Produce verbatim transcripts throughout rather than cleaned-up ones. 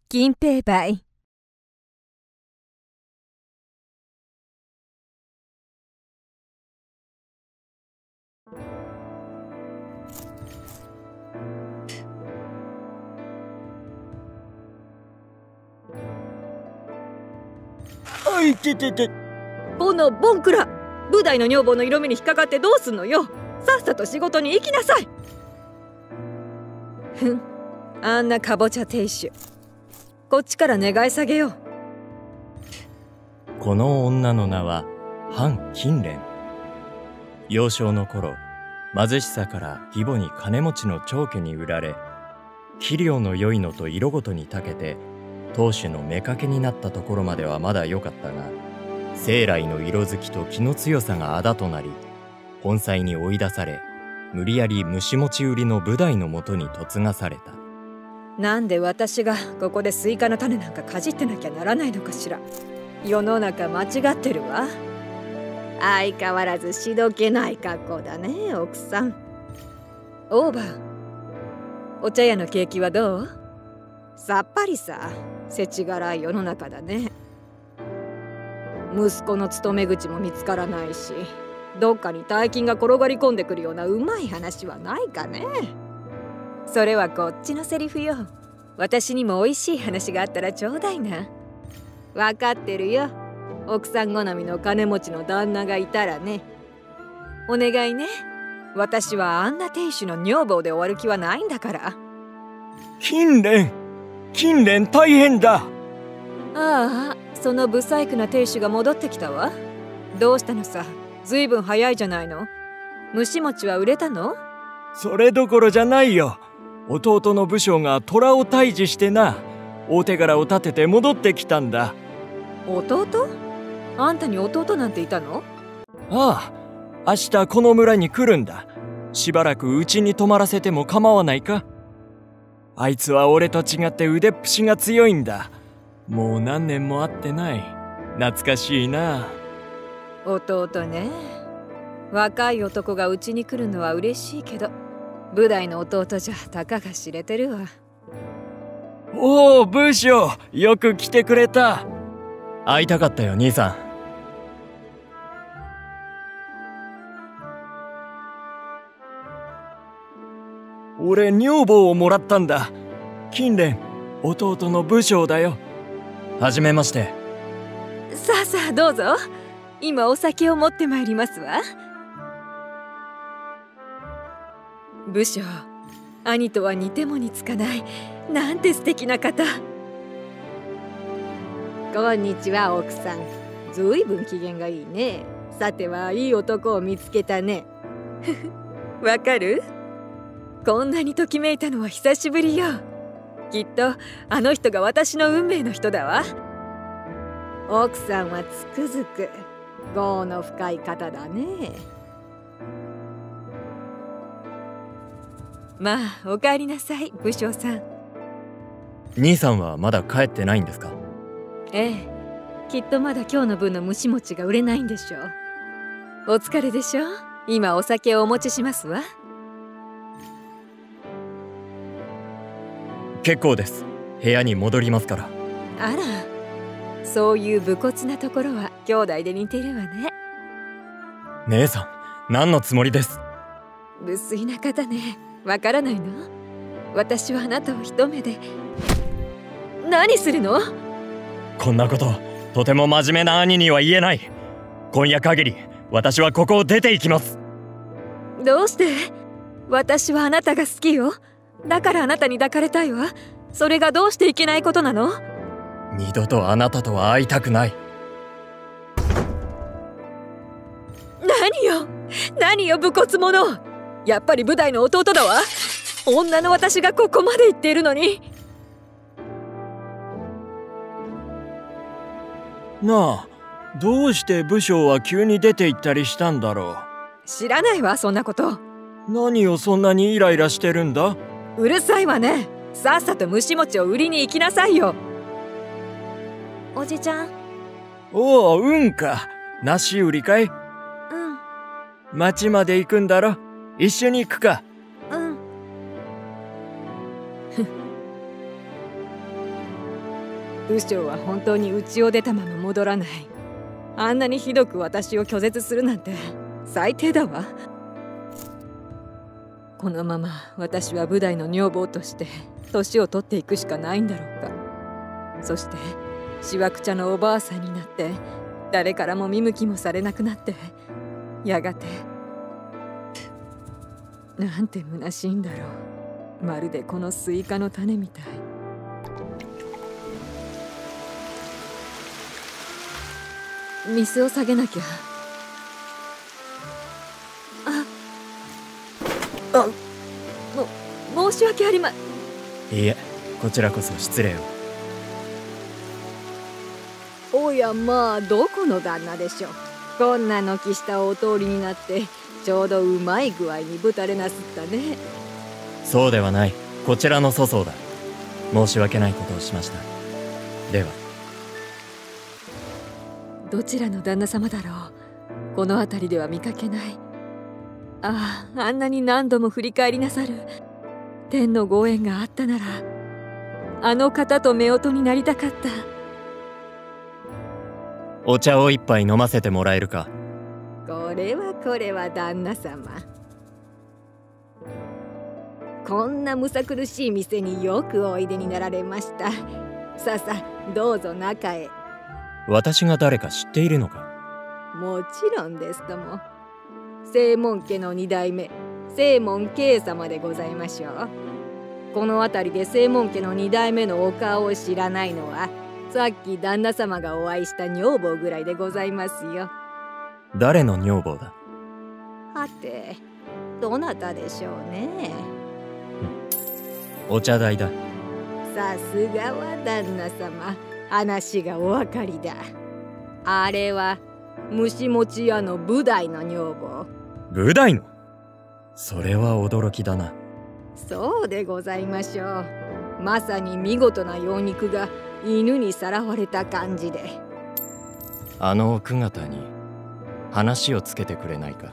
金平梅。 あいててて。 このボンクラ、部代の女房の色目に引っかかってどうすんのよ。さっさと仕事に行きなさい。ふん、あんなかぼちゃ亭主、こっちから願い下げよう。 この女の名は韓金蓮。幼少の頃、貧しさから義母に金持ちの長家に売られ、器量の良いのと色ごとに長けて当主の妾になったところまではまだ良かったが、生来の色好きと気の強さがあだとなり、本妻に追い出され、無理やり虫持ち売りの部代のもとに嫁がされた。 なんで私がここでスイカの種なんかかじってなきゃならないのかしら。世の中間違ってるわ。相変わらずしどけない格好だね、奥さん。オーバー、お茶屋の景気はどう？さっぱりさ、せちがらい世の中だね。息子の勤め口も見つからないし、どっかに大金が転がり込んでくるようなうまい話はないかね。それはこっちのセリフよ。私にも美味しい話があったらちょうだいな。分かってるよ。奥さん好みの金持ちの旦那がいたらね。お願いね。私はあんな亭主の女房で終わる気はないんだから。 金蓮、金蓮大変だ。 ああ、その不細工な亭主が戻ってきたわ。どうしたのさ。ずいぶん早いじゃないの。虫餅は売れたの？ それどころじゃないよ。弟の武将が虎を退治してな、大手柄を立てて戻ってきたんだ。 弟？あんたに弟なんていたの？ ああ、明日この村に来るんだ。しばらくうちに泊まらせても構わないか？あいつは俺と違って腕っぷしが強いんだ。もう何年も会ってない。懐かしいな。 弟ね。若い男がうちに来るのは嬉しいけど、部代の弟じゃたかが知れてるわ。 おお、武将、よく来てくれた。 会いたかったよ、兄さん。 俺、女房をもらったんだ。金蓮、弟の武将だよ。 はじめまして。 さあさあ、どうぞ。今お酒を持ってまいりますわ。武将、兄とは似ても似つかない、なんて素敵な方。こんにちは、奥さん。ずいぶん機嫌がいいね。さてはいい男を見つけたね。わかる？こんなにときめいたのは久しぶりよ。きっとあの人が私の運命の人だわ。奥さんはつくづく業の深い方だね。まあ、お帰りなさい、武将さん。 兄さんはまだ帰ってないんですか？ ええ、きっとまだ今日の分の虫餅が売れないんでしょう。お疲れでしょ。今お酒をお持ちしますわ。 結構です。部屋に戻りますから。 あら、そういう武骨なところは兄弟で似てるわね。 姉さん、何のつもりです？ 無粋な方ね。わからないの？私はあなたを一目で。何するの？ こんなこととても真面目な兄には言えない。今夜限り私はここを出て行きます。 どうして？私はあなたが好きよ。だからあなたに抱かれたいわ。それがどうしていけないことなの？ 二度とあなたとは会いたくない。 何よ何よ、武骨者。やっぱり部代の弟だわ。女の私がここまで言っているのに。 なあ、どうして武将は急に出て行ったりしたんだろう。知らないわ、そんなこと。 何をそんなにイライラしてるんだ？ うるさいわね。さっさと虫餅を売りに行きなさいよ。おじちゃん。 おお、うんか。梨売りかい？うん。町まで行くんだろ。一緒に行くか？ うん。 武将は本当に家を出たまま戻らない。あんなにひどく私を拒絶するなんて最低だわ。このまま私は部隊の女房として年を取っていくしかないんだろうか。そしてしわくちゃのおばあさんになって誰からも見向きもされなくなって、やがてなんて虚しいんだろう。まるでこのスイカの種みたい。水を下げなきゃ。ああも申し訳ありま。 いいえ、こちらこそ失礼を。 おやまあ、どこの旦那でしょう。こんな軒下をお通りになってちょうどうまい具合にぶたれなすったね。 そうではない、こちらの粗相だ。申し訳ないことをしました。では。 どちらの旦那様だろう。この辺りでは見かけない。ああ、あんなに何度も振り返りなさる。天のご縁があったならあの方と夫婦になりたかった。 お茶を一杯飲ませてもらえるか。 これはこれは旦那様、こんなむさ苦しい店によくおいでになられました。さあさあ、どうぞ中へ。 私が誰か知っているのか。 もちろんですとも。正門家の二代目正門慶様でございましょう。この辺りで正門家の二代目のお顔を知らないのはさっき旦那様がお会いした女房ぐらいでございますよ。 誰の女房だ。 はて、どなたでしょうね。 お茶代だ。 さすがは旦那様、話がお分かりだ。あれは虫餅屋の部代の女房。 部代の？それは驚きだな。 そうでございましょう。まさに見事な妖肉が犬にさらわれた感じで。 あの奥方に話をつけてくれないか。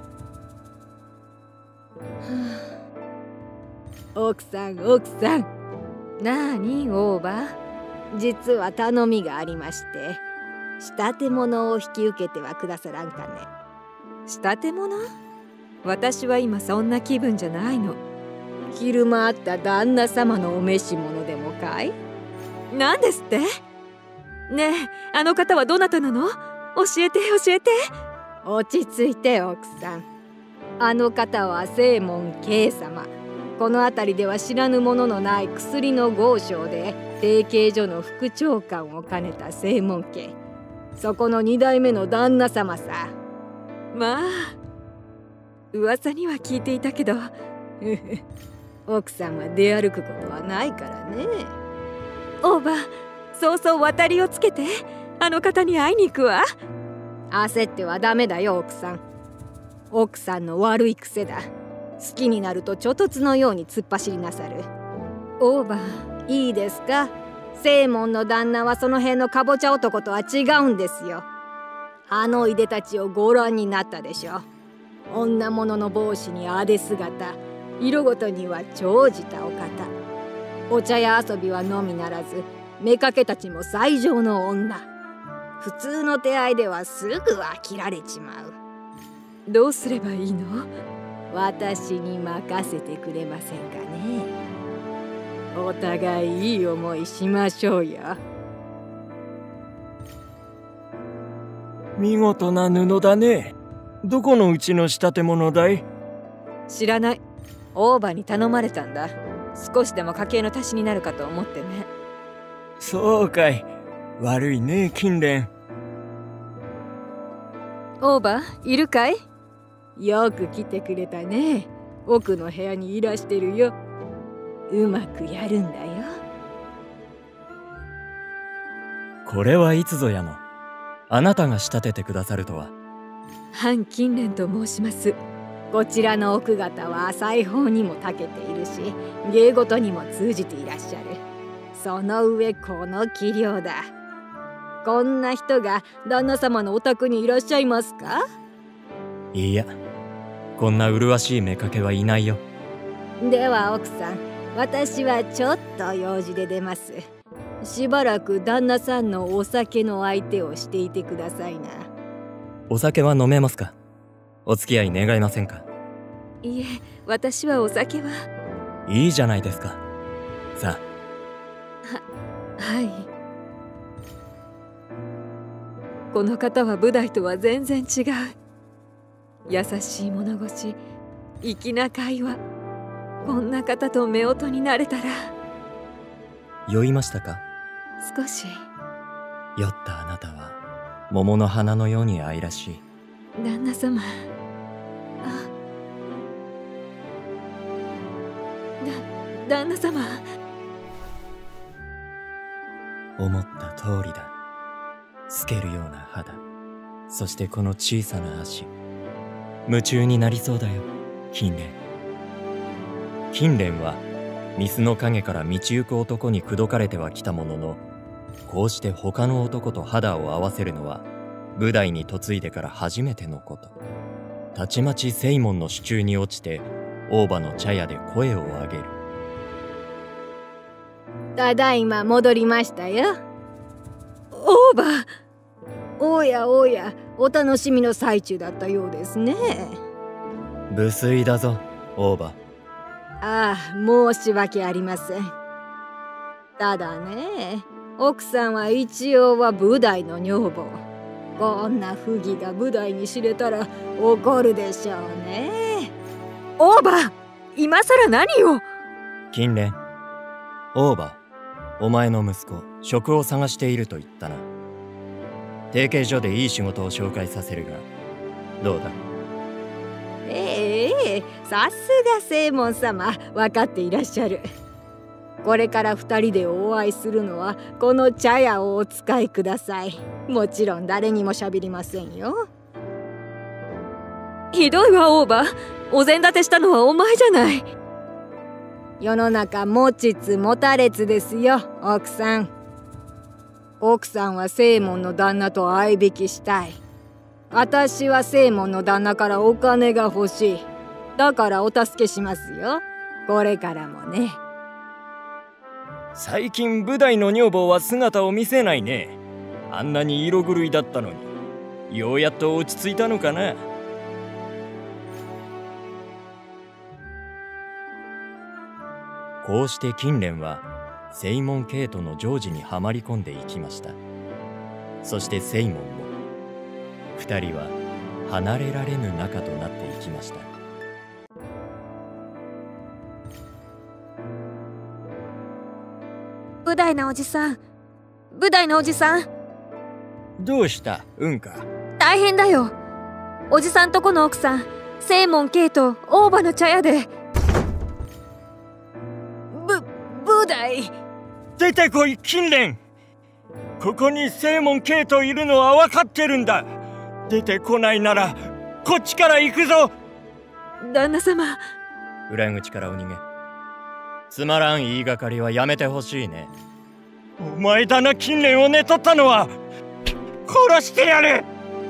奥さん奥さん。なあに大伯、実は頼みがありまして、仕立て物を引き受けてはくださらんかね。仕立て物？私は今そんな気分じゃないの。昼間あった旦那様のお召し物でもかい？何ですって？ねえ、あの方はどなたなの？教えて教えて。落ち着いて奥さん。あの方は正門慶様。この辺りでは知らぬもののない薬の豪商で提携所の副長官を兼ねた正門家。そこの二代目の旦那様さ。まあ噂には聞いていたけど奥さんは出歩くことはないからね。おば、そうそう渡りをつけて、あの方に会いに行くわ。焦ってはダメだよ奥さん。奥さんの悪い癖だ。好きになるとちょとつのように突っ走りなさる。おば、いいですか。正門の旦那はその辺のかぼちゃ男とは違うんですよ。あのいでたちをご覧になったでしょ。女物の帽子にあで姿、色ごとには長じたお方。お茶屋遊びはのみならず、妾たちも最上の女。普通の手合いではすぐ飽きられちまう。どうすればいいの？私に任せてくれませんかね。お互いいい思いしましょうよ。 見事な布だね。どこのうちの仕立て物だい？ 知らない。大伯に頼まれたんだ。少しでも家計の足しになるかと思ってね。 そうかい。悪いね、金蓮。 大伯、いるかい？よく来てくれたね。奥の部屋にいらしてるよ。うまくやるんだよ。 これはいつぞやの。あなたが仕立ててくださるとは。 韓金蓮と申します。こちらの奥方は裁縫にも長けているし、芸事にも通じていらっしゃる。その上この器量だ。こんな人が旦那様のお宅にいらっしゃいますか？ いいや、こんな麗しい妾はいないよ。 では奥さん、私はちょっと用事で出ます。 しばらく旦那さんのお酒の相手をしていてくださいな。 お酒は飲めますか？お付き合い願えませんか？ いえ、私はお酒は。 いいじゃないですか。さあ。は、はい。この方は舞台とは全然違う。優しい物腰、粋な会話。こんな方と夫婦になれたら。 酔いましたか？ 少し。 酔ったあなたは桃の花のように愛らしい。 旦那様。あ。だ、旦那様。 思った通りだ。透けるような肌、そしてこの小さな足。夢中になりそうだよ、金蓮。金蓮はミスの陰から道行く男に口説かれてはきたものの、こうして他の男と肌を合わせるのは舞台に嫁いでから初めてのこと。たちまち正門の手中に落ちて大場の茶屋で声を上げる。 ただいま戻りましたよ。大場。おやおや、お楽しみの最中だったようですね。 無粋だぞ、大場。 ああ、申し訳ありません。ただね、奥さんは一応は舞台の女房。こんな不義が舞台に知れたら怒るでしょうね。大場、今さら何を。 金蓮、大場、お前の息子、職を探していると言ったな。提携所でいい仕事を紹介させるが、どうだ？ ええ、さすが正門様、分かっていらっしゃる。これから二人でお会いするのはこの茶屋をお使いください。もちろん誰にもしゃべりませんよ。ひどいわ、大場。お膳立てしたのはお前じゃない。世の中持ちつ持たれつですよ、奥さん。奥さんは正門の旦那と相引きしたい。私は正門の旦那からお金が欲しい。だからお助けしますよ。これからもね。 最近舞台の女房は姿を見せないね。あんなに色狂いだったのに、ようやっと落ち着いたのかな。 こうして金蓮は正門慶との常時にはまり込んでいきました。そして正門も二人は離れられぬ仲となっていきました。 舞台のおじさん、舞台のおじさん。 どうした、うんか。 大変だよ。おじさんとこの奥さん、正門慶と大場の茶屋で。ぶ、舞台。 出てこい、金蓮。ここに正門慶といるのは分かってるんだ。出てこないならこっちから行くぞ。 旦那様。 裏口からお逃げ。つまらん言いがかりはやめてほしいね。 お前だな、金蓮を寝取ったのは。殺してやる。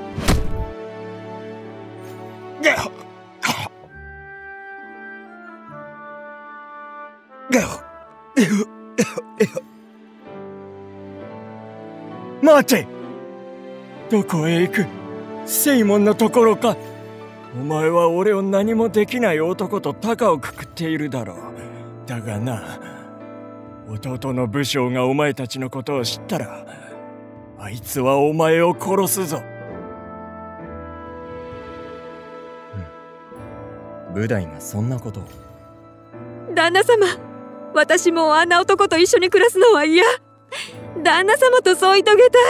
待て。どこへ行く？正門のところか。お前は俺を何もできない男と高をくくっているだろう。だがな、弟の武将がお前たちのことを知ったら、あいつはお前を殺すぞ。 うん、舞台がそんなことを。 旦那様、私もあんな男と一緒に暮らすのは嫌。旦那様と添い遂げたい。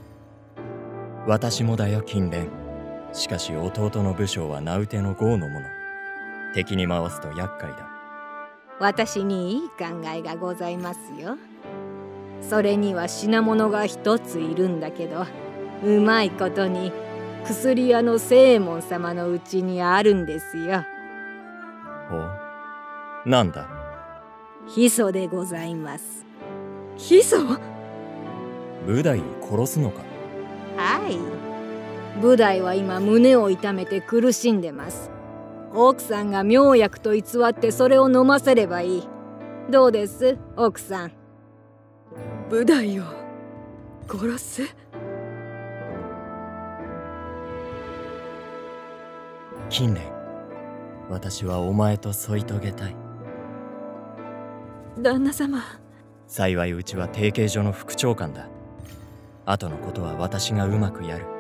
私もだよ、金蓮。しかし弟の武将は名うての豪の者。敵に回すと厄介だ。 私にいい考えがございますよ。それには品物が一ついるんだけど、うまいことに薬屋の正門様のうちにあるんですよ。 ほう、なんだ？ ヒ素でございます。ヒ素？ 舞台を殺すのか？ はい。舞台は今胸を痛めて苦しんでます。奥さんが妙薬と偽ってそれを飲ませればいい。どうです、奥さん？ ブダイを殺す？ 金蓮、私はお前と添い遂げたい。 旦那様。 幸いうちは提携所の副長官だ。後のことは私がうまくやる。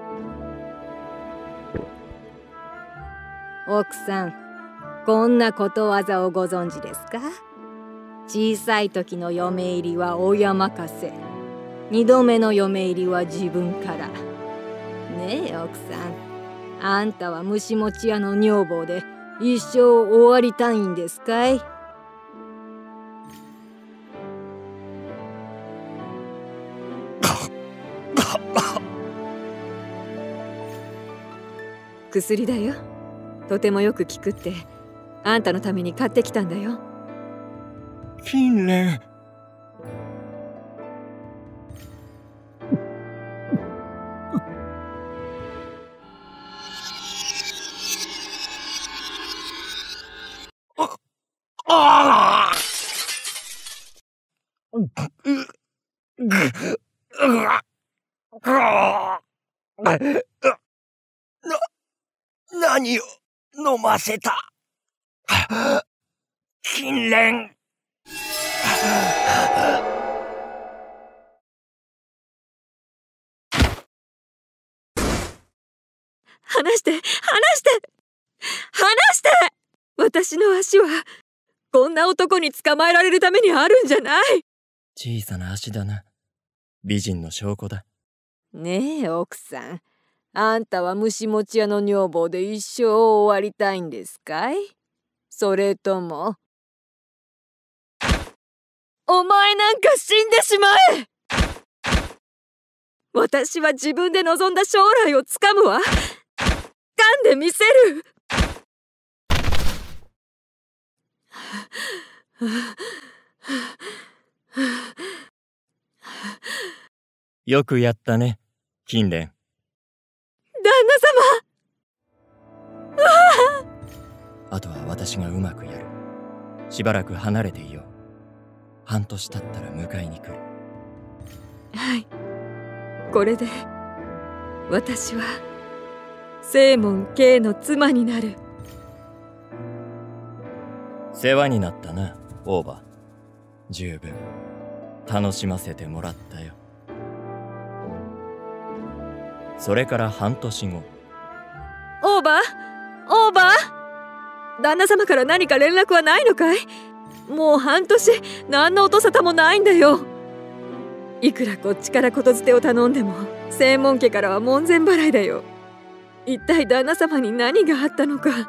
奥さん、こんなことわざをご存知ですか？小さい時の嫁入りは親任せ、二度目の嫁入りは自分から。ねえ奥さん、あんたは虫持ち屋の女房で一生終わりたいんですかい？薬だよ。とてもよく効くってあんたのために買ってきたんだよ。 金蓮。ああな、何を飲ませた？金蓮。 離して、離して、離して！私の足はこんな男に捕まえられるためにあるんじゃない。 小さな足だな。美人の証拠だ。 ねえ奥さん、あんたは虫持ち屋の女房で一生終わりたいんですかい？それともお前なんか死んでしまえ！私は自分で望んだ将来をつかむわ。掴んでみせる。 よくやったね、金蓮。 旦那様。 あとは私がうまくやる。しばらく離れていよう。半年経ったら迎えに来る。 はい、これで私は正門慶の妻になる。 世話になったな、オーバー。十分楽しませてもらったよ。それから半年後。 オーバー、オーバー、旦那様から何か連絡はないのかい？もう半年何の音沙汰もないんだよ。いくらこっちからことづてを頼んでも正門家からは門前払いだよ。一体旦那様に何があったのか。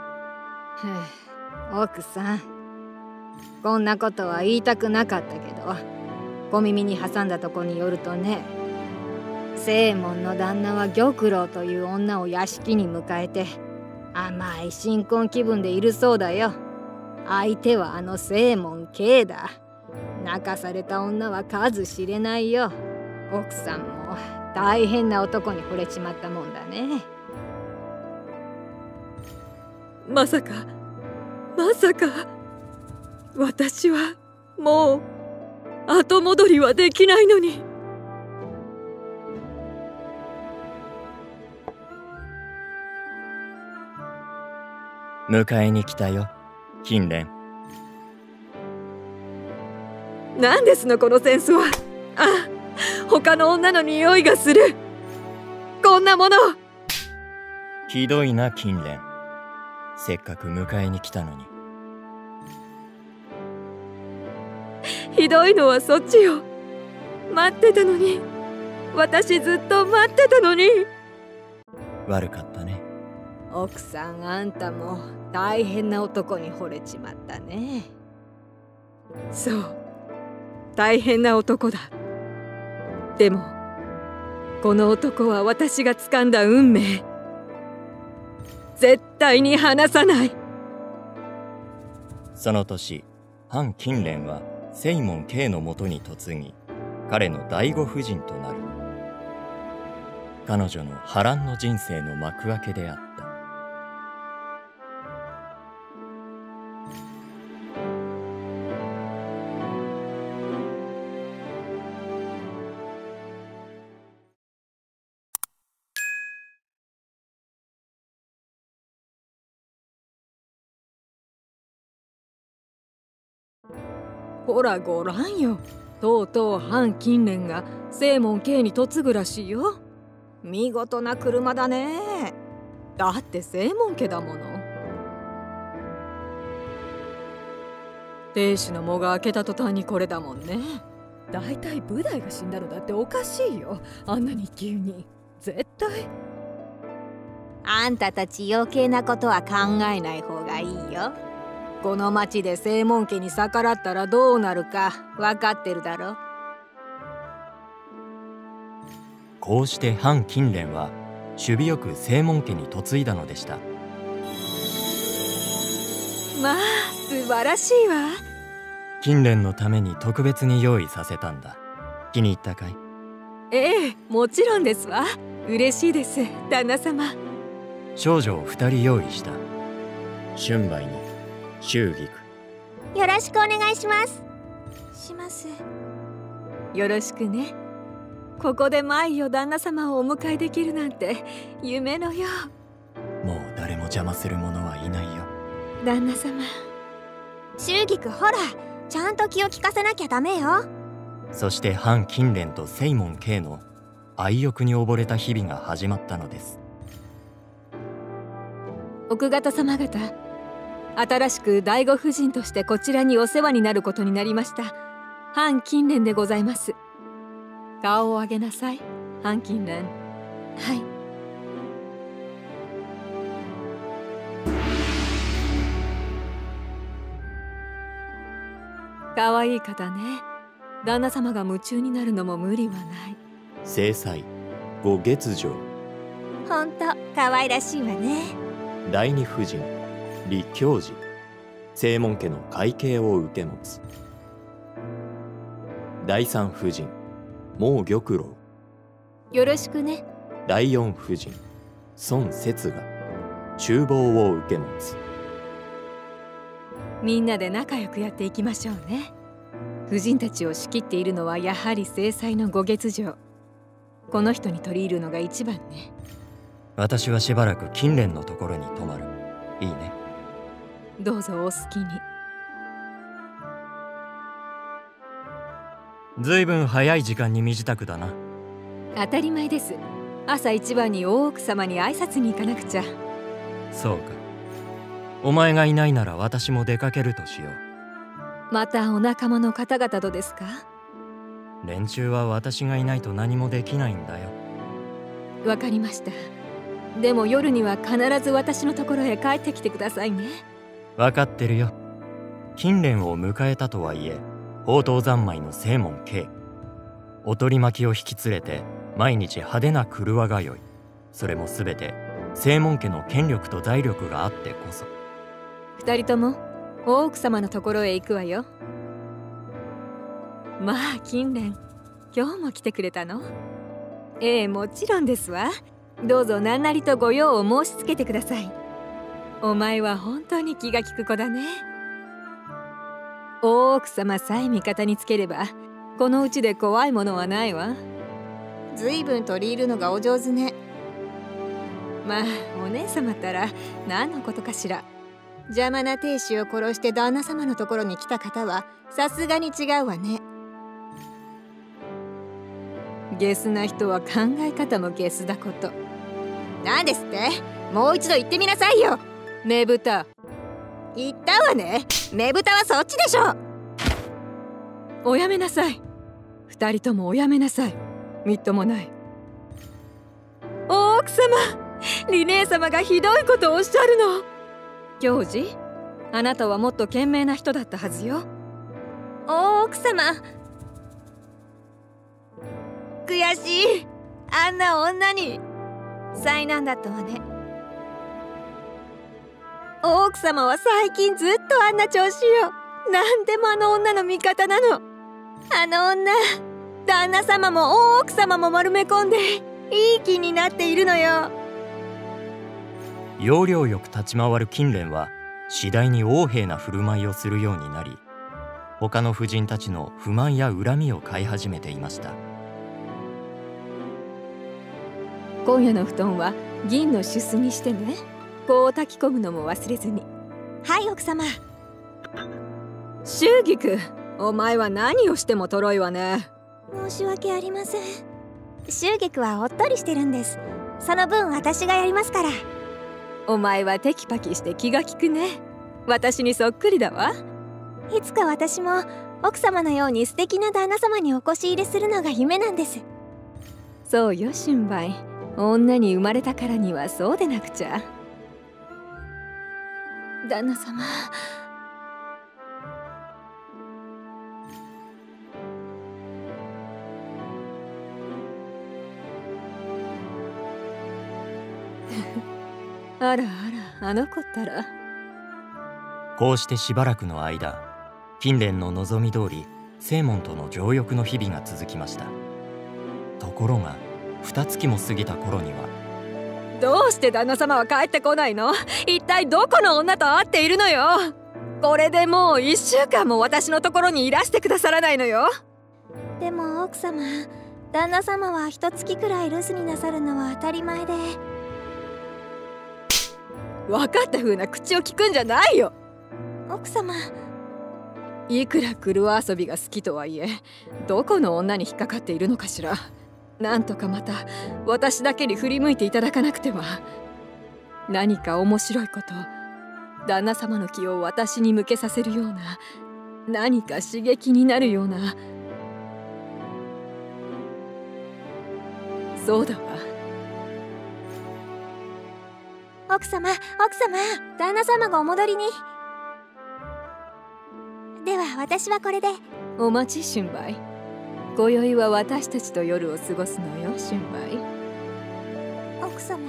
奥さん、こんなことは言いたくなかったけど、小耳に挟んだとこによるとね、正門の旦那は玉郎という女を屋敷に迎えて甘い新婚気分でいるそうだよ。相手はあの正門慶だ。泣かされた女は数知れないよ。奥さんも大変な男に惚れちまったもんだね。まさかまさか私はもう後戻りはできないのに。 迎えに来たよ、金蓮。 何ですのこのセンスは。あ、他の女の匂いがする。こんなもの。 ひどいな、金蓮。せっかく迎えに来たのに。 ひどいのはそっちよ。待ってたのに。私ずっと待ってたのに。 悪かったね。 奥さん、あんたも大変な男に惚れちまったね。そう、大変な男だ。でもこの男は私が掴んだ運命。絶対に離さない。 その年、反金蓮は正門慶のもとに嫁ぎ、彼の第五夫人となる。彼女の波乱の人生の幕開けであった。 ほらごらんよ、とうとう反近連が正門慶に嫁ぐらしいよ。見事な車だね。だって正門家だもの。亭主の喪が明けた途端にこれだもんね。だいたい部代が死んだのだっておかしいよ、あんなに急に。絶対あんたたち余計なことは考えない方がいいよ。 この町で正門家に逆らったらどうなるか分かってるだろ。 こうして反近連は首尾よく正門家に嫁いだのでした。 まあ素晴らしいわ。 近連のために特別に用意させたんだ。気に入ったかい？ ええ、もちろんですわ。嬉しいです、旦那様。 少女を二人用意した。春梅に秋菊。 よろしくお願いします。します。 よろしくね。ここで舞よ旦那様をお迎えできるなんて夢のよう。もう誰も邪魔する者はいないよ。 旦那様。 秋菊、ほら、ちゃんと気を利かせなきゃダメよ。 そして反近連と正門慶の愛欲に溺れた日々が始まったのです。 奥方様方、新しく第五夫人としてこちらにお世話になることになりました反近連でございます。顔を上げなさい、反近連。 はい。 可愛い方ね。旦那様が夢中になるのも無理はない。 正妻五月女。 ほんと可愛らしいわね。 第二夫人李教授。正門家の会計を受け持つ。第三夫人孟玉楼。 よろしくね。 第四夫人孫節が厨房を受け持つ。 みんなで仲良くやっていきましょうね。夫人たちを仕切っているのはやはり正妻の五月女。この人に取り入るのが一番ね。 私はしばらく近連のところに泊まる。いいね。 どうぞお好きに。 ずいぶん早い時間に身支度だな。 当たり前です。朝一番に大奥様に挨拶に行かなくちゃ。 そうか。お前がいないなら私も出かけるとしよう。 またお仲間の方々とですか？ 連中は私がいないと何もできないんだよ。 わかりました。でも夜には必ず私のところへ帰ってきてくださいね。 わかってるよ。近連を迎えたとはいえ宝刀三昧の正門慶、おとり巻きを引き連れて毎日派手な車通い。それもすべて正門家の権力と財力があってこそ。 二人とも大奥様のところへ行くわよ。まあ近連、今日も来てくれたの？ええ、もちろんですわ。どうぞ何なりとご用を申し付けてください。お前は本当に気が利く子だね。大奥様さえ味方につければこのうちで怖いものはないわ。 ずいぶん取り入るのがお上手ね。 まあお姉様ったら何のことかしら。 邪魔な亭主を殺して旦那様のところに来た方はさすがに違うわね。 ゲスな人は考え方もゲスだこと。 何ですって？もう一度言ってみなさいよ。 ねぶた。 言ったわね。ねぶたはそっちでしょ。 おやめなさい。二人ともおやめなさい。みっともない。大奥様、リネー様がひどいことをおっしゃるの。教授、あなたはもっと賢明な人だったはずよ。 大奥様、悔しい。あんな女に災難だったわね。大奥様は最近ずっとあんな調子よ。なんでもあの女の味方なの。あの女、旦那様も大奥様も丸め込んでいい気になっているのよ。 要領よく立ち回る近連は次第に横柄な振る舞いをするようになり、他の婦人たちの不満や恨みを買い始めていました。 今夜の布団は銀の主子にしてね。こう炊き込むのも忘れずに。 はい奥様。 秋菊、 お前は何をしてもとろいわね。 申し訳ありません。秀菊はおっとりしてるんです。その分私がやりますから。 お前はテキパキして気が利くね。私にそっくりだわ。 いつか私も奥様のように素敵な旦那様にお越し入れするのが夢なんです。 そうよ春梅、女に生まれたからにはそうでなくちゃ。 旦那様、 あらあら、あの子ったら。 こうしてしばらくの間、金蓮の望み通り正門との情欲の日々が続きました。ところが二月も過ぎた頃には、 どうして旦那様は帰ってこないの？一体どこの女と会っているのよ。これでもう一週間も私のところにいらしてくださらないのよ。 でも奥様、旦那様は一月くらい留守になさるのは当たり前で。 分かった風な口を聞くんじゃないよ。 奥様、 いくら狂わ遊びが好きとはいえ、どこの女に引っかかっているのかしら。なんとかまた私だけに振り向いていただかなくては。何か面白いこと、旦那様の気を私に向けさせるような、何か刺激になるような。そうだわ。 奥様、奥様、旦那様がお戻りに。では私はこれで。 お待ち春梅、今宵は私たちと夜を過ごすのよ春梅。 奥様、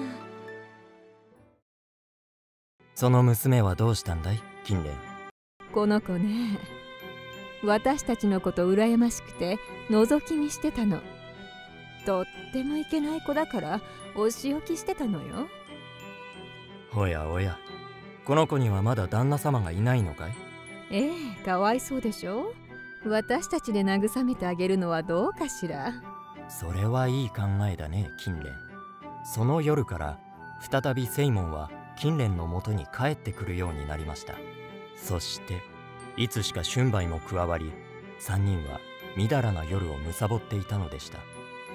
その娘はどうしたんだい金蓮。 この子ね、私たちのこと羨ましくて覗き見してたの。とってもいけない子だからお仕置きしてたのよ。 おやおや、この子にはまだ旦那様がいないのかい？ ええ、かわいそうでしょ。私たちで慰めてあげるのはどうかしら。 それはいい考えだね金蓮。その夜から再び正門は金蓮のもとに帰ってくるようになりました。そしていつしか春梅も加わり、三人はみだらな夜をむさぼっていたのでした。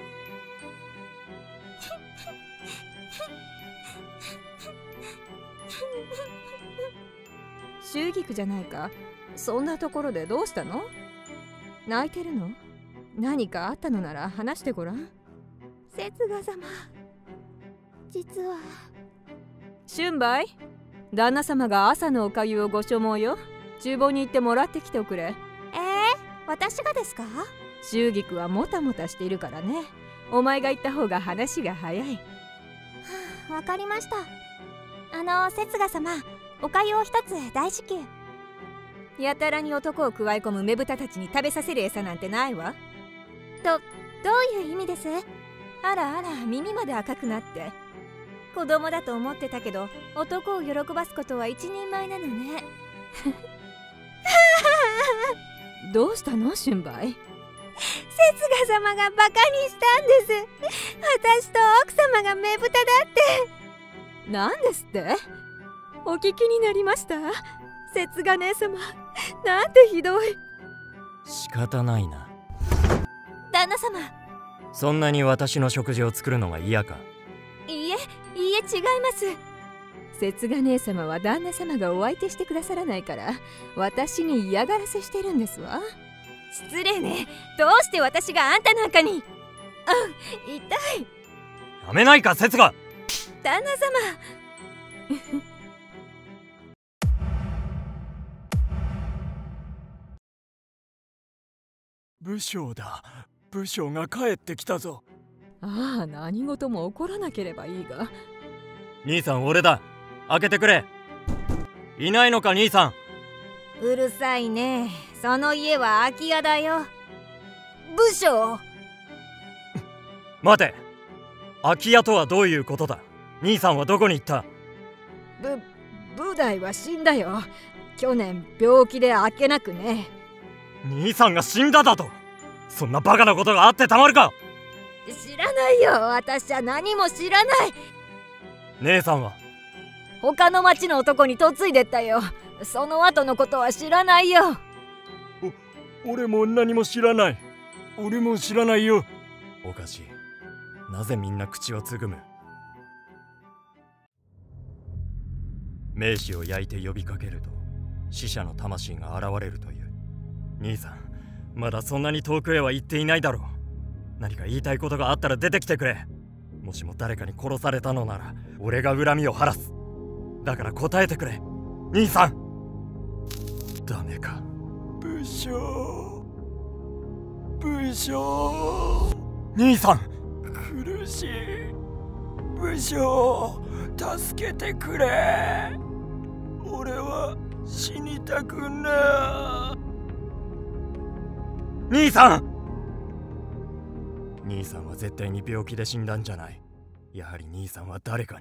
秀菊じゃないか。そんなところでどうしたの？泣いてるの？何かあったのなら話してごらん。 節賀様、実は。 春梅、旦那様が朝のおかゆをご所望よ。厨房に行ってもらってきておくれ。 えー、私がですか？ 秀菊はもたもたしているからね。お前が行った方が話が早い。 はあ、わかりました。あの節賀様、おかゆを一つ大至急。 やたらに男を加え込む目豚たちに食べさせる餌なんてないわ。 ど、どういう意味です？ あらあら、耳まで赤くなって。 子供だと思ってたけど、男を喜ばすことは一人前なのね。 どうしたの春梅？ 節賀様がバカにしたんです。私と奥様が目豚だって。 なんですって？お聞きになりました？節賀姉様、なんてひどい。 仕方ないな。 旦那様、 そんなに私の食事を作るのが嫌か？ いいえ、いいえ、違います。 節賀姉様は旦那様がお相手してくださらないから私に嫌がらせしてるんですわ。 失礼ね。どうして私があんたなんかに。うん、痛い。 やめないか節賀。 旦那様。 武将だ。武将が帰ってきたぞ。 ああ、何事も起こらなければいいが。 兄さん、俺だ。開けてくれ。いないのか兄さん。うるさいね。その家は空き家だよ。武将。 待て。空き家とはどういうことだ？兄さんはどこに行った？ ぶ、武大は死んだよ。去年病気で開けなくね。 兄さんが死んだだと？そんなバカなことがあってたまるか？ 知らないよ。私は何も知らない。 姉さんは？ 他の町の男に嫁いでったよ。その後のことは知らないよ。 俺も何も知らない。俺も知らないよ。 おかしい。なぜみんな口をつぐむ？名士を焼いて呼びかけると死者の魂が現れるという。兄さん、まだそんなに遠くへは行っていないだろう。何か言いたいことがあったら出てきてくれ。もしも誰かに殺されたのなら俺が恨みを晴らす。だから答えてくれ兄さん。ダメか。 武将、武将、兄さん、苦しい。武将、助けてくれ。俺は死にたくない。 兄さん。兄さんは絶対に病気で死んだんじゃない。やはり兄さんは誰かに。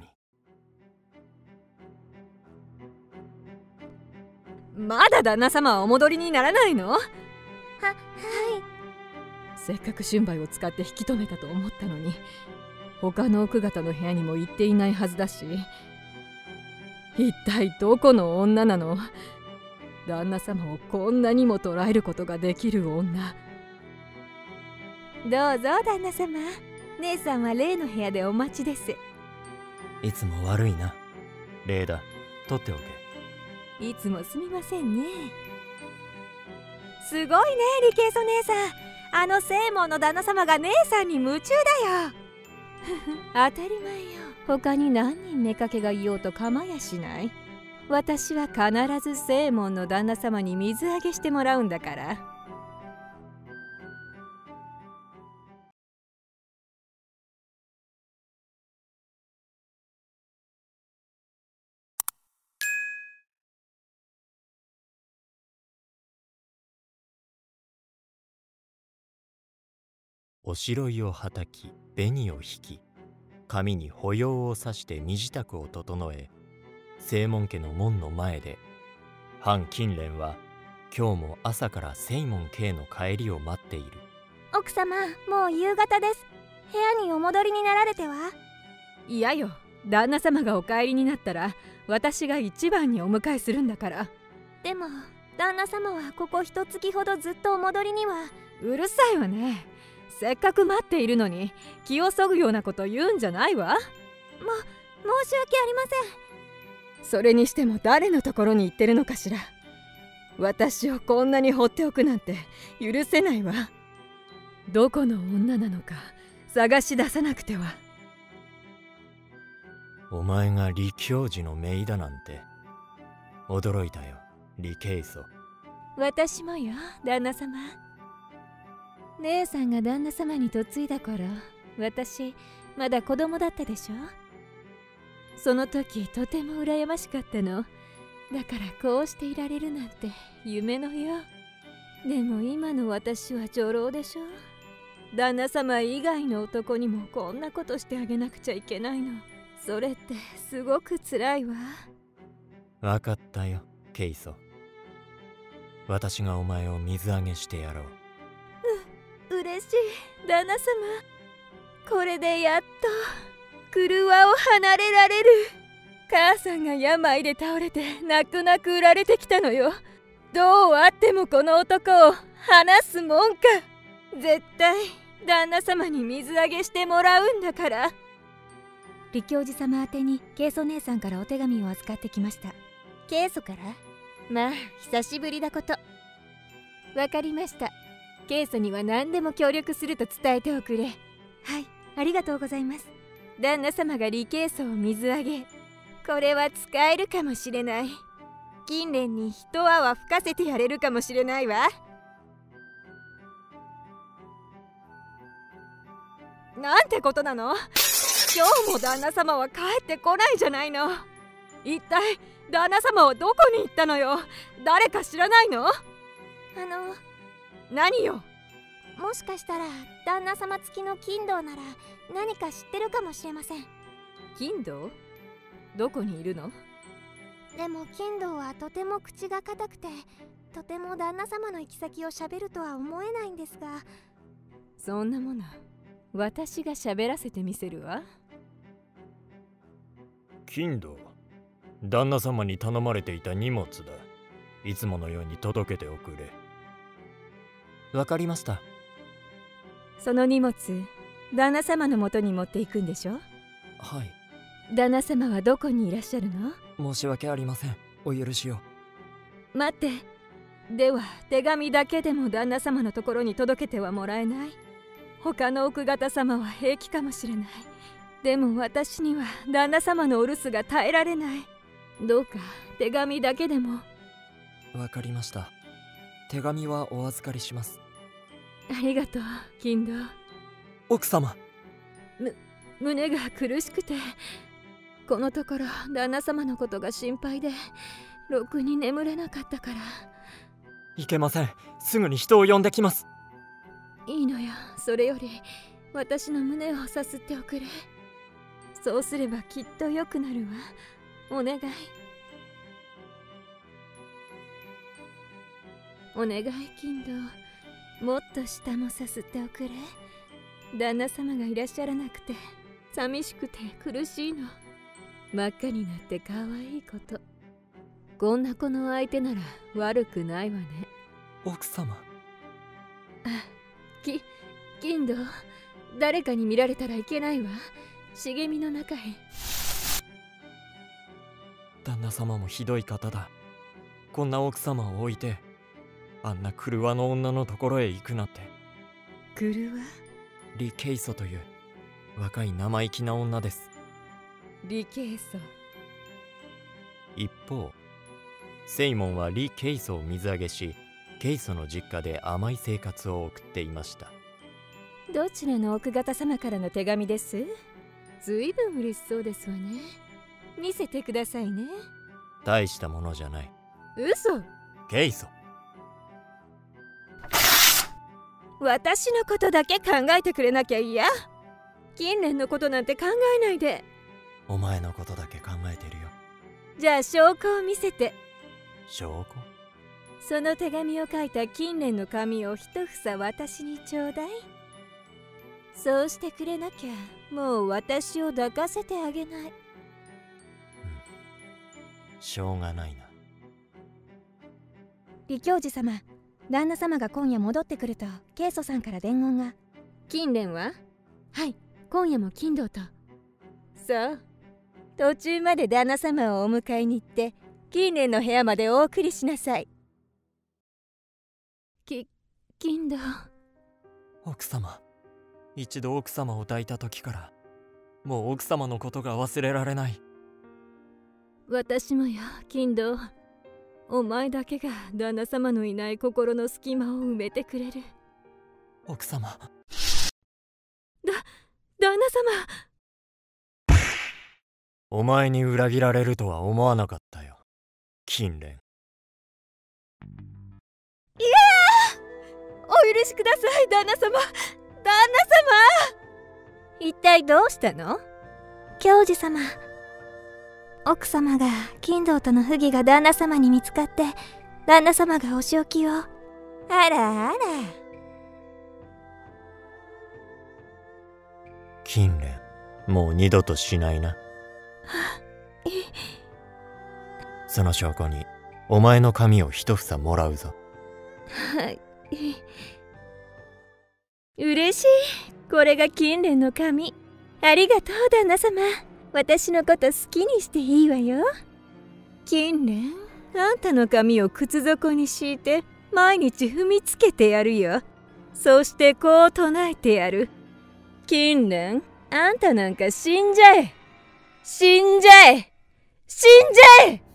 まだ旦那様はお戻りにならないの？は、はい。せっかく春梅を使って引き止めたと思ったのに、他の奥方の部屋にも行っていないはずだし、一体どこの女なの？旦那様をこんなにも捉えることができる女。 どうぞ旦那様。姉さんは例の部屋でお待ちです。 いつも悪いな。礼だ。取っておけ。 いつもすみませんね。すごいね、リケイソ姉さん。あの正門の旦那様が姉さんに夢中だよ。当たり前よ。他に何人妾がいようと構やしない。私は必ず正門の旦那様に水揚げしてもらうんだから。 おしろいをはたき、紅を引き、髪に保養をさして身支度を整え、正門家の門の前で、反金蓮は今日も朝から正門家の帰りを待っている。 奥様、もう夕方です。部屋にお戻りになられては？ いやよ、旦那様がお帰りになったら私が一番にお迎えするんだから。 でも旦那様はここ一月ほどずっとお戻りには。 うるさいわね。せっかく待っているのに気をそぐようなこと言うんじゃないわ。も、 申し訳ありません。 それにしても誰のところに行ってるのかしら。私をこんなに放っておくなんて許せないわ。どこの女なのか探し出さなくては。 お前が李教授の姪だなんて驚いたよ、李慶祖。 私もよ、旦那様。姉さんが旦那様に嫁いだ頃、私まだ子供だったでしょ。その時とても羨ましかったの。だからこうしていられるなんて夢のよう。でも今の私は女郎でしょ。旦那様以外の男にもこんなことしてあげなくちゃいけないの。それってすごく辛いわ。 わかったよ、慶祖。私がお前を水揚げしてやろう。 う、嬉しい、旦那様。これでやっと廓を離れられる。母さんが病で倒れて泣く泣く売られてきたのよ。どうあってもこの男を離すもんか。絶対旦那様に水揚げしてもらうんだから。李教授様宛てにケイソ姉さんからお手紙を預かってきました。ケイソから？まあ久しぶりだこと。わかりました。ケイソには何でも協力すると伝えておくれ。はい、ありがとうございます。旦那様が李ケイソを水揚げ、これは使えるかもしれない。金蓮に一泡吹かせてやれるかもしれないわ。 なんてことなの？今日も旦那様は帰ってこないじゃないの。一体旦那様はどこに行ったのよ。誰か知らないの？ あの何よ。 もしかしたら旦那様付きの金堂なら何か知ってるかもしれません。 金堂？どこにいるの？ でも金堂はとても口が固くて、とても旦那様の行き先をしゃべるとは思えないんですが。 そんなもの私が喋らせてみせるわ。 金堂、旦那様に頼まれていた荷物だ。いつものように届けておくれ。 わかりました。 その荷物、旦那様のもとに持っていくんでしょ？ はい。 旦那様はどこにいらっしゃるの？ 申し訳ありません。お許しを。 待って。では手紙だけでも旦那様のところに届けてはもらえない？他の奥方様は平気かもしれない。でも私には旦那様のお留守が耐えられない。どうか手紙だけでも。 わかりました。手紙はお預かりします。 ありがとう、金堂。 奥様。 む胸が苦しくて、このところ旦那様のことが心配でろくに眠れなかったから。 いけません。すぐに人を呼んできます。 いいのよ。それより私の胸をさすっておくれ。そうすればきっと良くなるわ。お願い。お願い、金堂。もっと舌もさすっておくれ。旦那様がいらっしゃらなくて寂しくて苦しいの。真っ赤になって可愛いこと。こんな子の相手なら悪くないわね。 奥様。 あ、き、金堂。誰かに見られたらいけないわ。茂みの中へ。 旦那様もひどい方だ。こんな奥様を置いてあんな狂わの女のところへ行くなんて。 狂わ？ 李慶祖という若い生意気な女です。 李慶祖。 一方、セイモンは李慶祖を水揚げし、慶祖の実家で甘い生活を送っていました。 どちらの奥方様からの手紙です？ずいぶん嬉しそうですわね。見せてくださいね。 大したものじゃない。 嘘。 慶祖。 私のことだけ考えてくれなきゃいいや。近年のことなんて考えないで。 お前のことだけ考えてるよ。 じゃあ証拠を見せて。 証拠？ その手紙を書いた近年の紙を一房私にちょうだい。そうしてくれなきゃもう私を抱かせてあげない。うん、 しょうがないな。 李教授様、旦那様が今夜戻ってくると慶祖さんから伝言が。 近年は？ はい、今夜も金堂と。 そう。途中まで旦那様をお迎えに行って近年の部屋までお送りしなさい。き、金堂。 奥様。一度奥様を抱いた時からもう奥様のことが忘れられない。 私もよ、金堂。お前だけが旦那様のいない心の隙間を埋めてくれる。 奥様。だ、 旦那様。 お前に裏切られるとは思わなかったよ、金蓮。 いやー、お許しください、旦那様。旦那様。一体どうしたの？ 教授様。奥様が金堂との不義が旦那様に見つかって旦那様がお仕置きを。あらあら。 金蓮、もう二度としないな。その証拠にお前の髪を一房もらうぞ。 はい。嬉しい。これが金蓮の髪。ありがとう、旦那様。私のこと好きにしていいわよ。金蓮、あんたの髪を靴底に敷いて毎日踏みつけてやるよ。そしてこう唱えてやる。金蓮、あんたなんか死んじゃえ。死んじゃえ。死んじゃえ。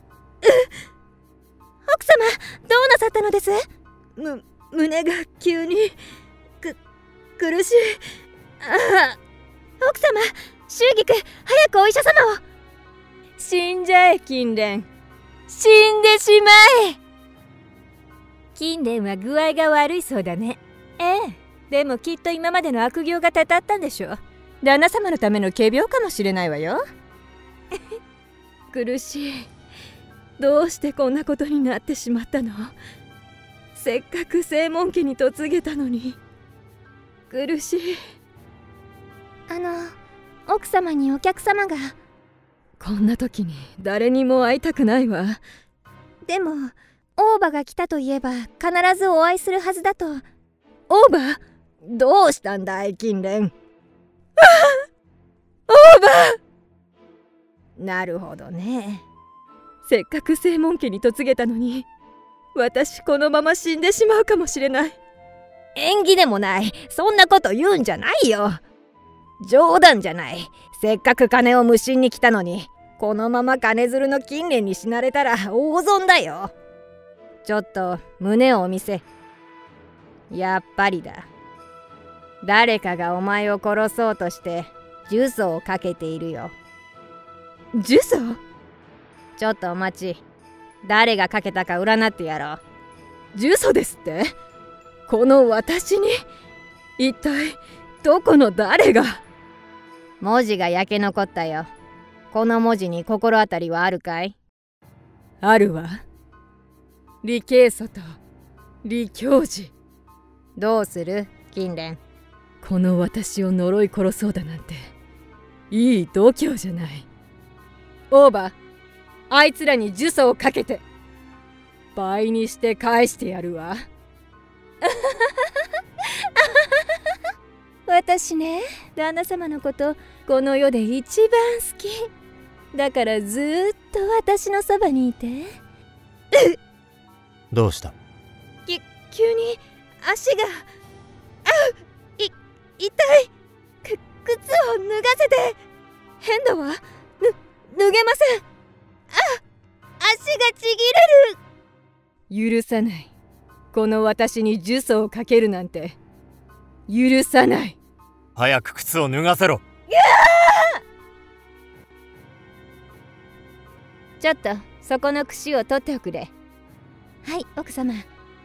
奥様、どうなさったのです？ む、胸が急にく、苦しい。ああ。 奥様、周菊、早くお医者様を。 死んじゃえ、金蓮。死んでしまえ。金蓮は具合が悪いそうだね。ええ、でもきっと今までの悪行がたたったんでしょう。旦那様のための仮病かもしれないわよ。苦しい。どうしてこんなことになってしまったの？せっかく正門家に嫁げたのに。苦しい。 あの、奥様にお客様が。 こんな時に誰にも会いたくないわ。 でも、大場が来たといえば必ずお会いするはずだと。 オーバー、どうしたんだい金蓮。オーバー。なるほどね。せっかく正門家に嫁げたのに、私このまま死んでしまうかもしれない。縁起でもない。そんなこと言うんじゃないよ。冗談じゃない。せっかく金を無心に来たのに、このまま金づるの金蓮に死なれたら大損だよ。ちょっと胸をお見せ。やっぱりだ。誰かがお前を殺そうとして呪詛をかけているよ。呪詛？ちょっとお待ち。誰がかけたか占ってやろう。呪詛ですって？この私に？一体どこの誰が？文字が焼け残ったよ。この文字に心当たりはあるかい？あるわ。李慶祖と李教授。どうする金蓮？この私を呪い殺そうだなんていい度胸じゃない。オーバー、あいつらに呪詛をかけて倍にして返してやるわ。私ね、旦那様のことこの世で一番好きだから、ずーっと私のそばにいて。 どうした？ き急に足があうい痛い。く靴を脱がせて。変だわ。ぬ脱げません。あ足がちぎれる。許さない。この私に呪詛をかけるなんて許さない。 早く靴を脱がせろ。 ちょっとそこの櫛を取っておくれ。はい、奥様。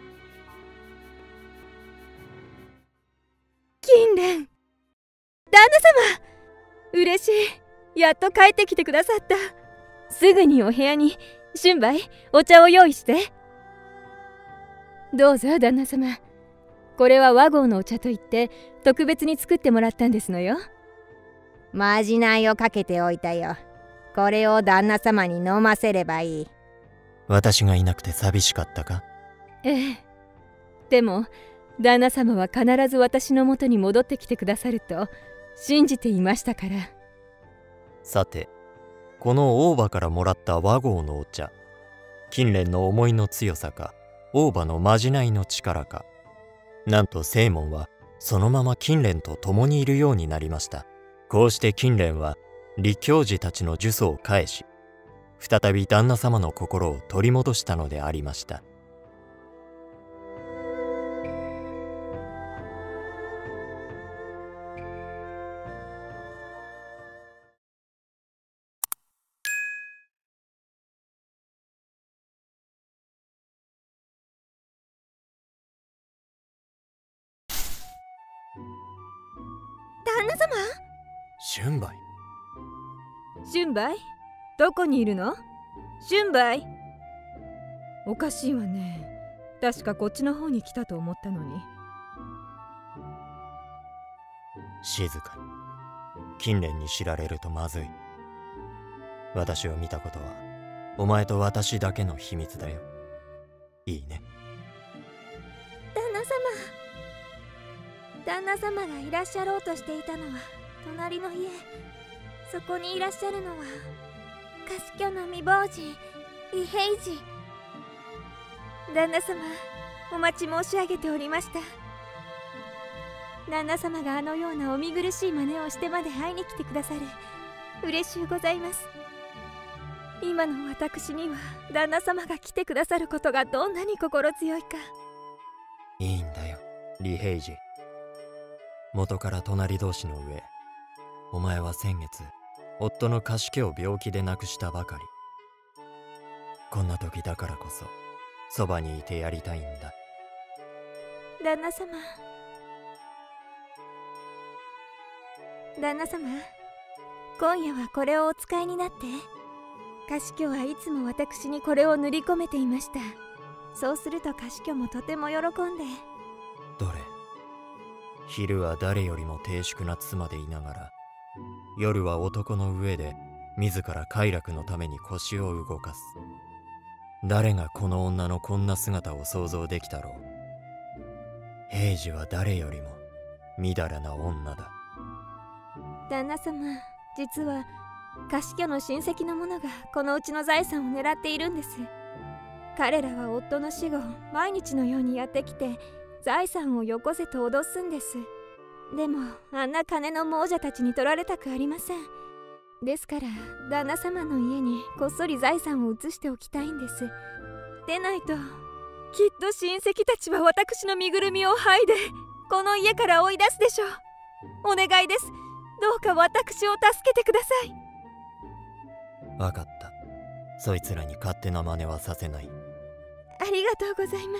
金蓮、旦那様、嬉しい。やっと帰ってきてくださった。すぐにお部屋に春梅お茶を用意して。どうぞ旦那様。これは和合のお茶といって特別に作ってもらったんですのよ。まじないをかけておいたよ。これを旦那様に飲ませればいい。 私がいなくて寂しかったか？ ええ。でも旦那様は必ず私のもとに戻ってきてくださると信じていましたから。 さて、この大葉からもらった和合のお茶、金蓮の思いの強さか、大葉のまじないの力か、なんと正門はそのまま金蓮と共にいるようになりました。こうして金蓮は李教授たちの呪詛を返し、再び旦那様の心を取り戻したのでありました。 旦那様？ 春梅。 春梅？どこにいるの？春梅。おかしいわね。確かこっちの方に来たと思ったのに。 静かに。金蓮に知られるとまずい。私を見たことはお前と私だけの秘密だよ。いいね。 旦那様、旦那様がいらっしゃろうとしていたのは隣の家。そこにいらっしゃるのはカショの未亡人李平次。旦那様、お待ち申し上げておりました。旦那様があのようなお見苦しい真似をしてまで会いに来てくださる。嬉しゅうございます。今の私には旦那様が来てくださることがどんなに心強いか。 いいんだよ、李平次。元から隣同士の上、お前は先月夫のカシケを病気で亡くしたばかり。こんな時だからこそそばにいてやりたいんだ。 旦那様、旦那様、今夜はこれをお使いになって。カシキョはいつも私にこれを塗り込めていました。そうするとカシキョもとても喜んで。 どれ？昼は誰よりも低粛な妻でいながら、夜は男の上で自ら快楽のために腰を動かす。誰がこの女のこんな姿を想像できたろ平次は誰よりもみだらな女だ。 旦那様、実は菓子家の親戚の者がこのうちの財産を狙っているんです。彼らは夫の死後毎日のようにやってきて財産をよこせと脅すんです。でもあんな金の亡者たちに取られたくありません。ですから旦那様の家にこっそり財産を移しておきたいんです。でないときっと親戚たちは私の身ぐるみを剥いでこの家から追い出すでしょう。お願いです。どうか私を助けてください。 わかった。そいつらに勝手な真似はさせない。 ありがとうございます。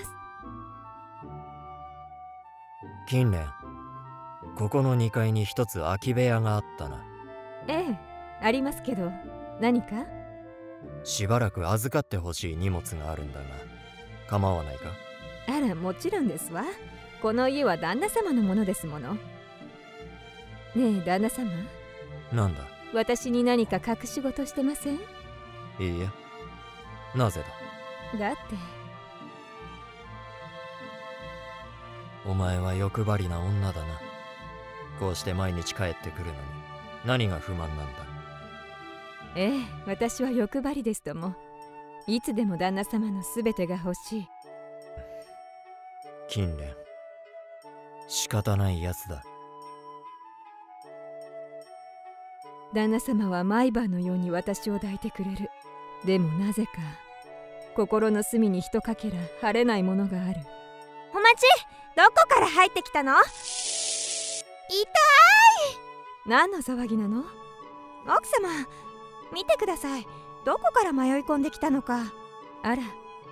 金蓮、ここのにかいに一つ空き部屋があったな。 ええ、ありますけど何か？ しばらく預かってほしい荷物があるんだが構わないか？ あら、もちろんですわ。この家は旦那様のものですもの。ねえ旦那様、 なんだ？ 私に何か隠し事してません？ いいえ。なぜだ？ だってお前は欲張りな女だな。こうして毎日帰ってくるのに何が不満なんだ？ ええ、私は欲張りですとも。いつでも旦那様のすべてが欲しい。 金蓮、仕方ないやつだ。 旦那様は毎晩のように私を抱いてくれる。でもなぜか心の隅にひとかけら晴れないものがある。お待ち、どこから入ってきたの？痛い！何の騒ぎなの？奥様、見てください。どこから迷い込んできたのか。あら、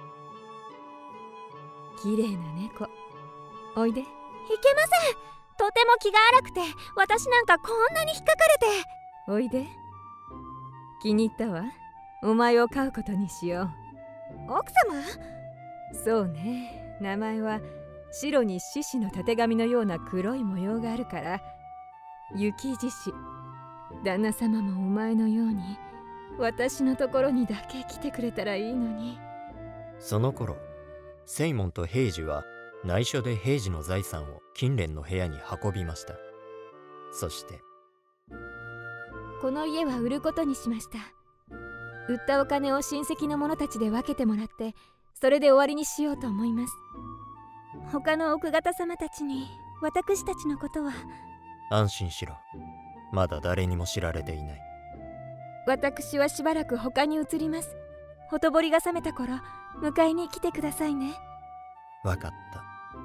綺麗な猫。おいで。いけません。とても気が荒くて、私なんかこんなに引っかかれて。おいで。気に入ったわ。お前を飼うことにしよう。奥様？そうね、名前は白に獅子のたてがみのような黒い模様があるから雪獅子。旦那様もお前のように私のところにだけ来てくれたらいいのに。 その頃セイモンと平次は内緒で平次の財産を金蓮の部屋に運びました。そしてこの家は売ることにしました。売ったお金を親戚の者たちで分けてもらってそれで終わりにしようと思います。他の奥方様たちに私たちのことは。 安心しろ。まだ誰にも知られていない。 私はしばらく他に移ります。ほとぼりが冷めた頃迎えに来てくださいね。 わかった。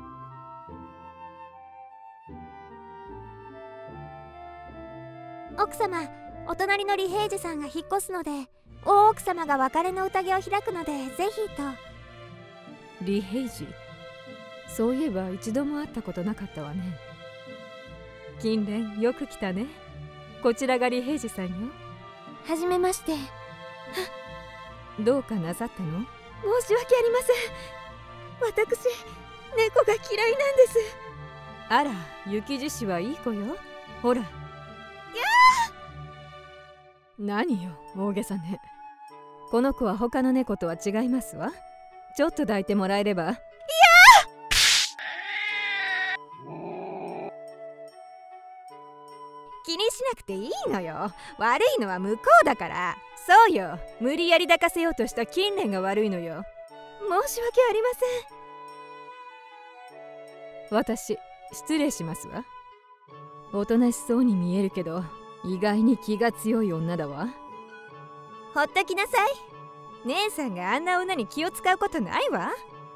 奥様、お隣の李平次さんが引っ越すので大奥様が別れの宴を開くのでぜひと。李平次、そういえば一度も会ったことなかったわね。金蓮、よく来たね。こちらが李平次さんよ。はじめまして。どうかなさったの？申し訳ありません。私、猫が嫌いなんです。あら、雪獅子はいい子よ。ほら。何よ、大げさね。この子は他の猫とは違いますわ。ちょっと抱いてもらえれば。いや気にしなくていいのよ。悪いのは向こうだから。そうよ、無理やり抱かせようとした金蓮が悪いのよ。申し訳ありません。私、失礼しますわ。おとなしそうに見えるけど意外に気が強い女だわ。ほっときなさい。姉さんがあんな女に気を使うことないわ。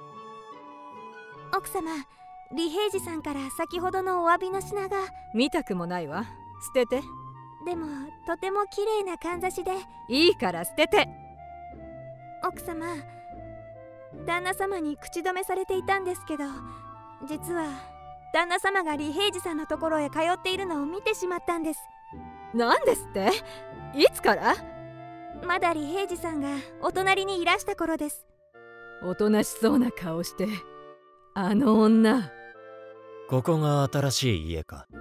奥様、李平次さんから先ほどのお詫びの品が。見たくもないわ。捨てて。でもとても綺麗なかんざしで。いいから捨てて。奥様、旦那様に口止めされていたんですけど、実は旦那様が李平次さんのところへ通っているのを見てしまったんです。なんですって？いつから？まだ李平次さんがお隣にいらした頃です。おとなしそうな顔して。あの女。 ここが新しい家か？ はい、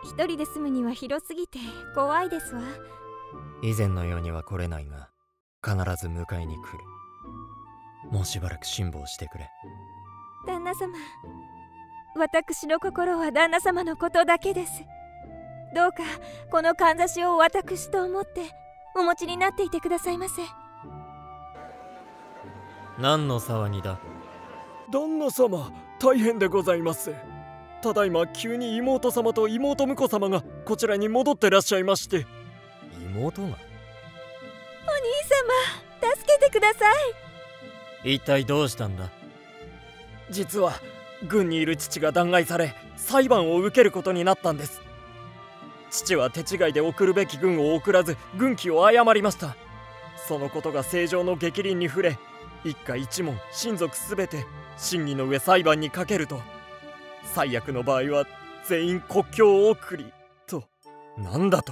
一人で住むには広すぎて怖いですわ。 以前のようには来れないが必ず迎えに来る。もうしばらく辛抱してくれ。 旦那様、私の心は旦那様のことだけです。どうかこのかんざしを私と思ってお持ちになっていてくださいませ。 何の騒ぎだ？ 旦那様、大変でございます。ただいま急に妹様と妹婿様がこちらに戻ってらっしゃいまして。 妹が？ お兄様、助けてください。一体どうしたんだ？ 実は軍にいる父が弾劾され裁判を受けることになったんです。父は手違いで送るべき軍を送らず軍旗を誤りました。そのことが正常の逆鱗に触れ、一家一門親族すべて審議の上裁判にかけると、最悪の場合は全員国境送りと。なんだと。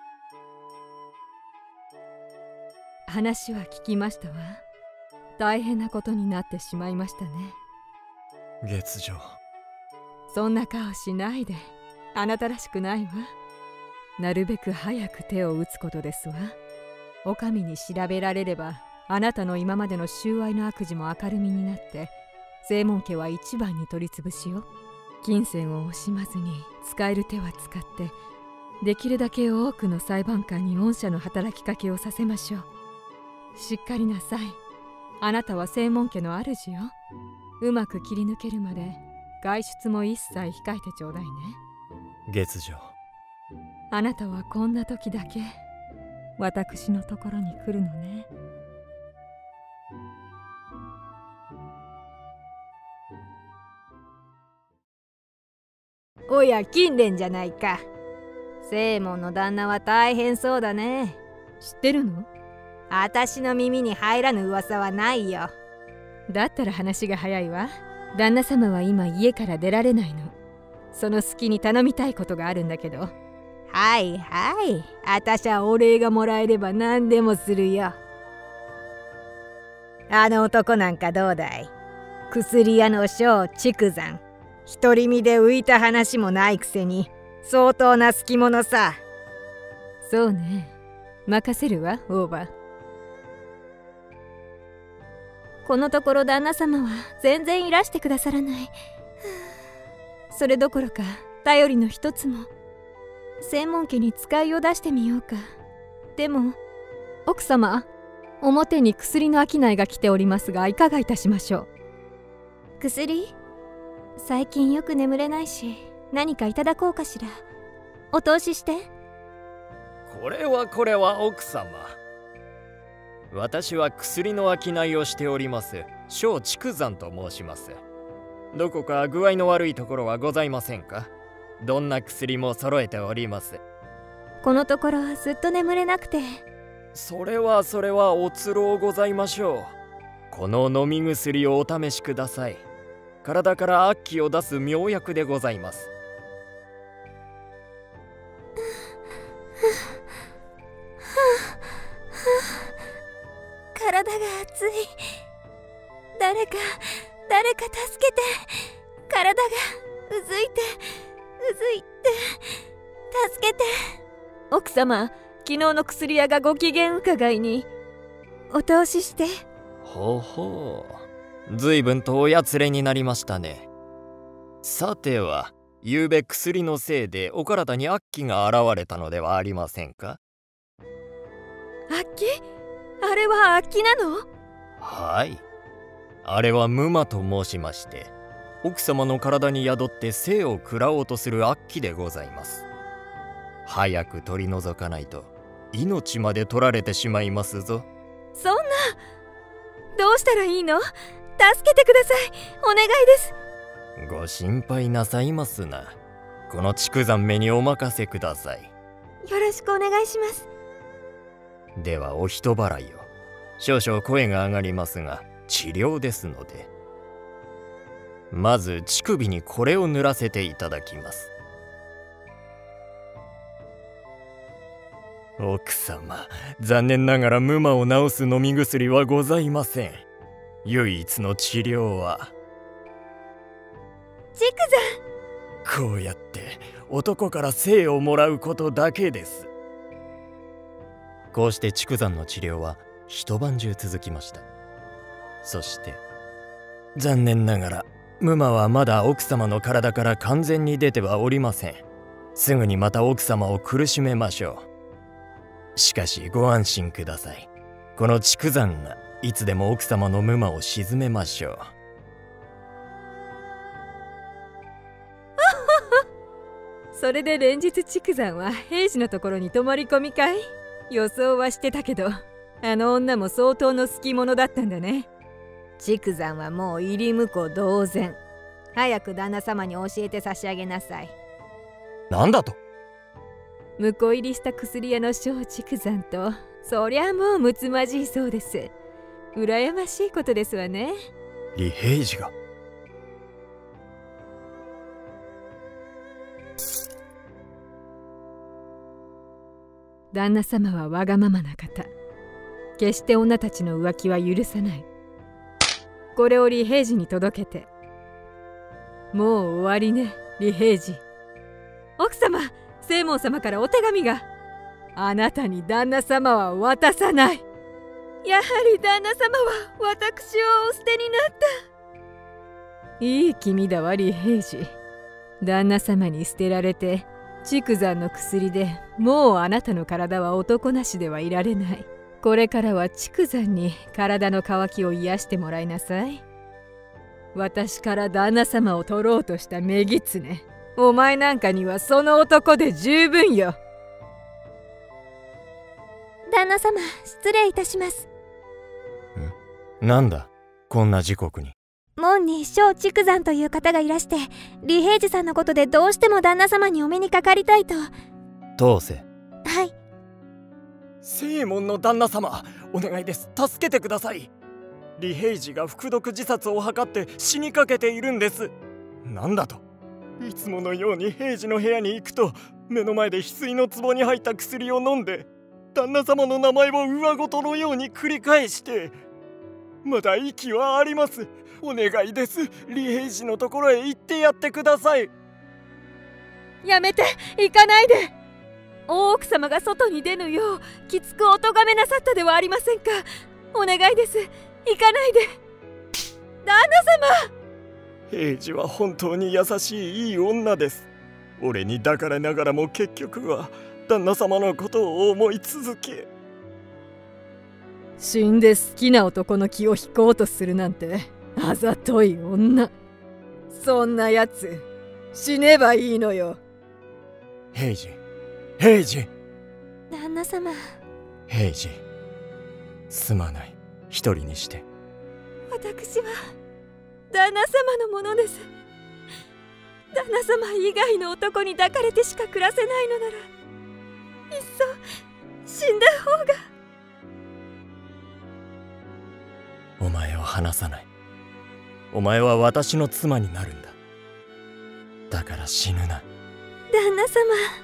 話は聞きましたわ。大変なことになってしまいましたね。 月女、 そんな顔しないで。あなたらしくないわ。なるべく早く手を打つことですわ。お上に調べられれば、あなたの今までの収賄の悪事も明るみになって、正門家は一番に取り潰しよ。金銭を惜しまずに使える手は使って、できるだけ多くの裁判官に恩赦の働きかけをさせましょう。しっかりなさい。あなたは正門家の主よ。うまく切り抜けるまで外出も一切控えてちょうだいね。 月女、 あなたはこんな時だけ私のところに来るのね。 おや、金蓮じゃないか。正門の旦那は大変そうだね。 知ってるの？ あたしの耳に入らぬ噂はないよ。 だったら話が早いわ。旦那様は今家から出られないの。その隙に頼みたいことがあるんだけど。 はいはい、あたしはお礼がもらえれば何でもするよ。あの男なんかどうだい？薬屋の小竹山、独り身で浮いた話もないくせに相当な好き者さ。 そうね、任せるわ、オーバー。 このところ旦那様は全然いらしてくださらない。それどころか頼りの一つも。正門家に使いを出してみようか。でも奥様、表に薬の商いが来ておりますが、いかがいたしましょう？ 薬？最近よく眠れないし、何かいただこうかしら。お通しして。 これはこれは奥様、私は薬の商いをしております小竹山と申します。どこか具合の悪いところはございませんか？どんな薬も揃えております。 このところずっと眠れなくて。 それはそれはおつろうございましょう。この飲み薬をお試しください。体から悪気を出す妙薬でございます。 体が熱い。誰か誰か助けて。体がうずいてうずいて助けて。 奥様、昨日の薬屋がご機嫌伺いに。 お通しして。 ほほう、ずいぶんとおやつれになりましたね。さては、ゆうべ薬のせいでお体に悪気が現れたのではありませんか？ 悪気？あれは悪気なの？ はい、あれは無魔と申しまして、奥様の体に宿って生を食らおうとする悪気でございます。早く取り除かないと命まで取られてしまいますぞ。 そんな、どうしたらいいの？助けてください、お願いです。 ご心配なさいますな。この竹山めにお任せください。 よろしくお願いします。 ではお人払いを。少々声が上がりますが治療ですので。まず乳首にこれを塗らせていただきます。奥様、残念ながら無魔を治す飲み薬はございません。唯一の治療は竹山。こうやって男から生をもらうことだけです。こうして竹山の治療は一晩中続きました。そして残念ながらムマはまだ奥様の体から完全に出てはおりません。すぐにまた奥様を苦しめましょう。しかしご安心ください。この畜山がいつでも奥様のムマを鎮めましょう。 それで連日畜山は平次のところに泊まり込みかい？予想はしてたけど、あの女も相当の好き者だったんだね。畜山はもう入り婿同然。早く旦那様に教えて差し上げなさい。 なんだと？ 婿入りした薬屋の小畜山と、そりゃもうむつまじいそうです。羨ましいことですわね。 李平次が？ 旦那様はわがままな方。決して女たちの浮気は許さない。これを李平次に届けて。もう終わりね、李平次。奥様、正門様からお手紙が。あなたに旦那様は渡さない。 やはり旦那様は私をお捨てになった。 いい気味だわ、李平次。旦那様に捨てられて畜山の薬でもうあなたの体は男なしではいられない。これからは畜山に体の渇きを癒してもらいなさい。私から旦那様を取ろうとした女狐、お前なんかにはその男で十分よ。 旦那様、失礼いたします。 ん？なんだ、こんな時刻に。 門に小畜山という方がいらして、李平次さんのことでどうしても旦那様にお目にかかりたいと。 当世。 はい。 正門の旦那様、お願いです。助けてください。李平次が服毒自殺を図って死にかけているんです。なんだと？いつものように平次の部屋に行くと、目の前で翡翠の壺に入った薬を飲んで、旦那様の名前を上ごとのように繰り返して、まだ息はあります。お願いです。李平次のところへ行ってやってください。 やめて、行かないで。大奥様が外に出ぬようきつくお咎めなさったではありませんか。お願いです、行かないで。旦那様。 平次は本当に優しいいい女です。俺に抱かれながらも結局は旦那様のことを思い続け。 死んで好きな男の気を引こうとするなんてあざとい女。そんなやつ死ねばいいのよ。 平次、平次。 旦那様。 平次、すまない。一人にして。 私は旦那様のものです。旦那様以外の男に抱かれてしか暮らせないのなら、いっそ死んだ方が。 お前を離さない。お前は私の妻になるんだ。だから死ぬな。 旦那様。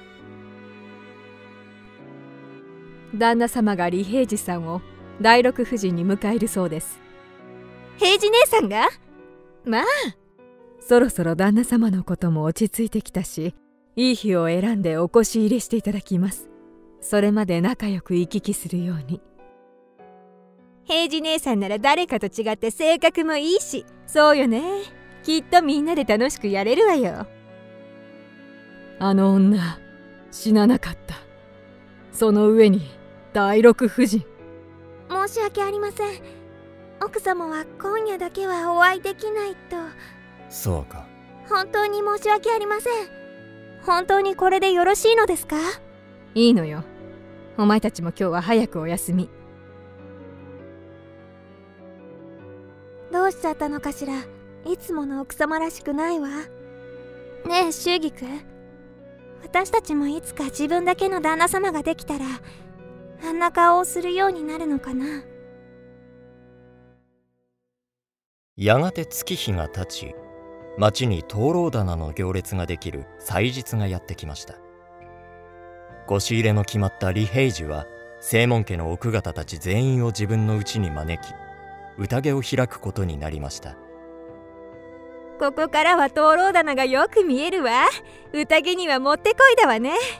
旦那様が李平次さんを第六夫人に迎えるそうです。 平次姉さんが？まあ、 そろそろ旦那様のことも落ち着いてきたし、いい日を選んでお越し入れしていただきます。それまで仲良く行き来するように。 平次姉さんなら誰かと違って性格もいいし。そうよね。きっとみんなで楽しくやれるわよ。 あの女死ななかった。その上に第六夫人。 申し訳ありません。奥様は今夜だけはお会いできないと。 そうか。 本当に申し訳ありません。本当にこれでよろしいのですか？ いいのよ。お前たちも今日は早くお休み。 どうしちゃったのかしら。いつもの奥様らしくないわ。ねえ祝儀君、私たちもいつか自分だけの旦那様ができたら、あんな顔をするようになるのかな。 やがて月日が経ち、町に灯籠棚の行列ができる祭日がやってきました。ご仕入れの決まった李平次は正門家の奥方たち全員を自分の家に招き、宴を開くことになりました。 ここからは灯籠棚がよく見えるわ。宴にはもってこいだわね。あはは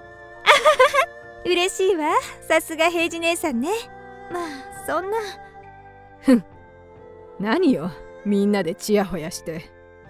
嬉しいわ。さすが平次姉さんね。まあそんな。 ふん、何よみんなでチヤホヤして。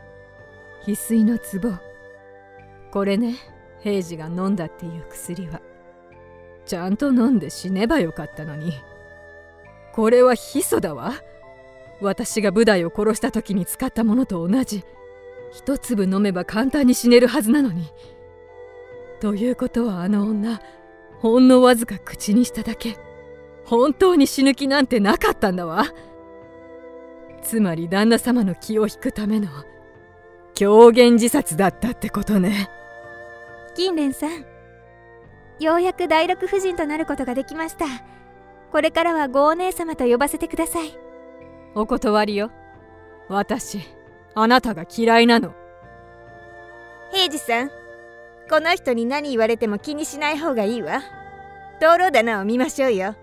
翡翠の壺。これね、平次が飲んだっていう薬は。ちゃんと飲んで死ねばよかったのに。これはヒ素だわ。私がブダイを殺した時に使ったものと同じ。一粒飲めば簡単に死ねるはずなのに。ということはあの女、ほんのわずか口にしただけ、本当に死ぬ気なんてなかったんだわ。つまり旦那様の気を引くための狂言自殺だったってことね。 金蓮さん、ようやく第六夫人となることができました。これからはごお姉様と呼ばせてください。 お断りよ。私、あなたが嫌いなの。 平次さん、この人に何言われても気にしない方がいいわ。灯籠棚を見ましょうよ。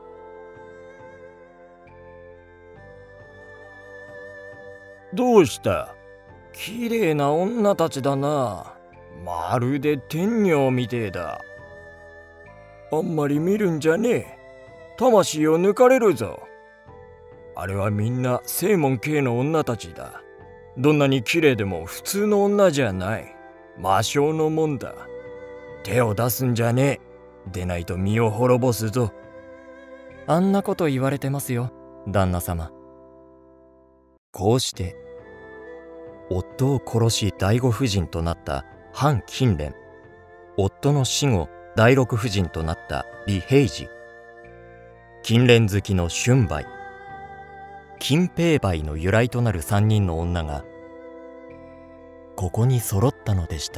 どうした？綺麗な女たちだな。まるで天女みてえだ。あんまり見るんじゃねえ。魂を抜かれるぞ。あれはみんな正門系の女たちだ。どんなに綺麗でも普通の女じゃない。魔性のもんだ。手を出すんじゃねえ。でないと身を滅ぼすぞ。 あんなこと言われてますよ、旦那様。こうして夫を殺し第五夫人となった反金蓮、夫の死後第六夫人となった李平次、金蓮好きの春梅、金平梅の由来となる三人の女がここに揃ったのでした。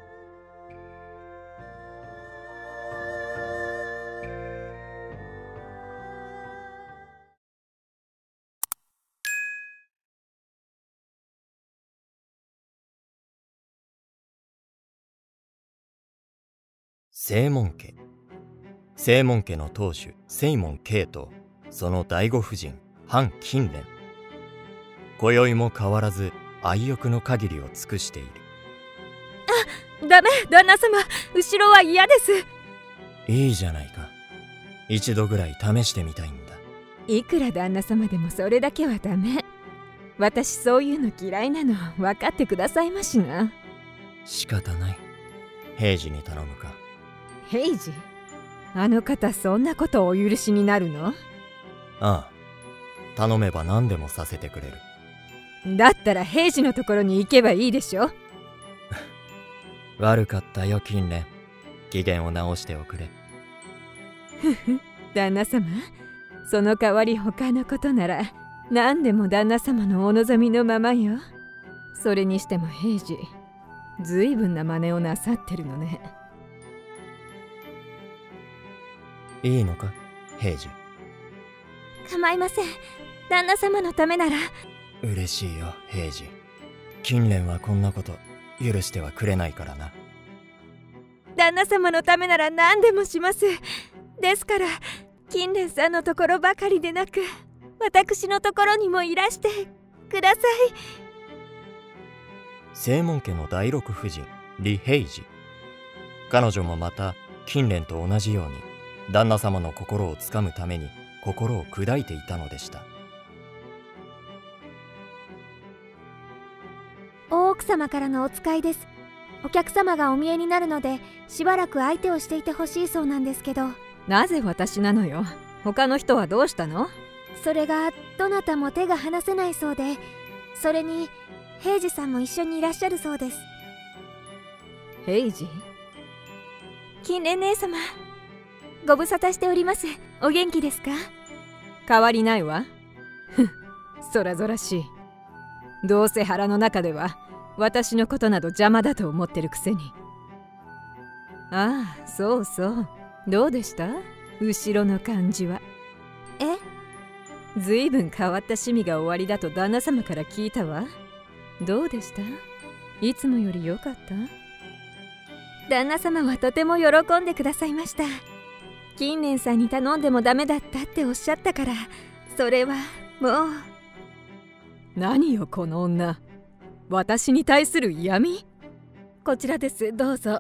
正門家、正門家の当主正門慶とその第五夫人反金蓮、今宵も変わらず愛欲の限りを尽くしている。 あ、ダメ、旦那様、後ろは嫌です。 いいじゃないか。一度ぐらい試してみたいんだ。 いくら旦那様でもそれだけはダメ。私そういうの嫌いなの分かってくださいましな。 仕方ない。平次に頼むか。 平次？あの方そんなことをお許しになるの？ ああ、頼めば何でもさせてくれる。 だったら平次のところに行けばいいでしょ。 悪かったよ金蓮、機嫌を直しておくれ。 ふふ、旦那様、その代わり他のことなら何でも旦那様のお望みのままよ。それにしても平次、ずいぶんな真似をなさってるのね。 いいのか平次。 構いません。旦那様のためなら。 嬉しいよ平次。金蓮はこんなこと許してはくれないからな。 旦那様のためなら何でもします。ですから金蓮さんのところばかりでなく、私のところにもいらしてください。 正門家の第六夫人李平次、彼女もまた金蓮と同じように旦那様の心をつかむために心を砕いていたのでした。 大奥様からのお使いです。お客様がお見えになるのでしばらく相手をしていてほしいそうなんですけど。 なぜ私なのよ。他の人はどうしたの？ それがどなたも手が離せないそうで、それに平次さんも一緒にいらっしゃるそうです。 平次？ 金蓮姉様、ご無沙汰しております。お元気ですか？ 変わりないわ。ふん、そらぞらしい。どうせ腹の中では私のことなど邪魔だと思ってるくせに。ああ、そうそう。どうでした？後ろの感じは。 え？ ずいぶん変わった趣味がおありだと旦那様から聞いたわ。どうでした？いつもより良かった？ 旦那様はとても喜んでくださいました。金蓮さんに頼んでもダメだったっておっしゃったから、それはもう。 何よこの女、私に対する嫌味？ こちらです、どうぞ。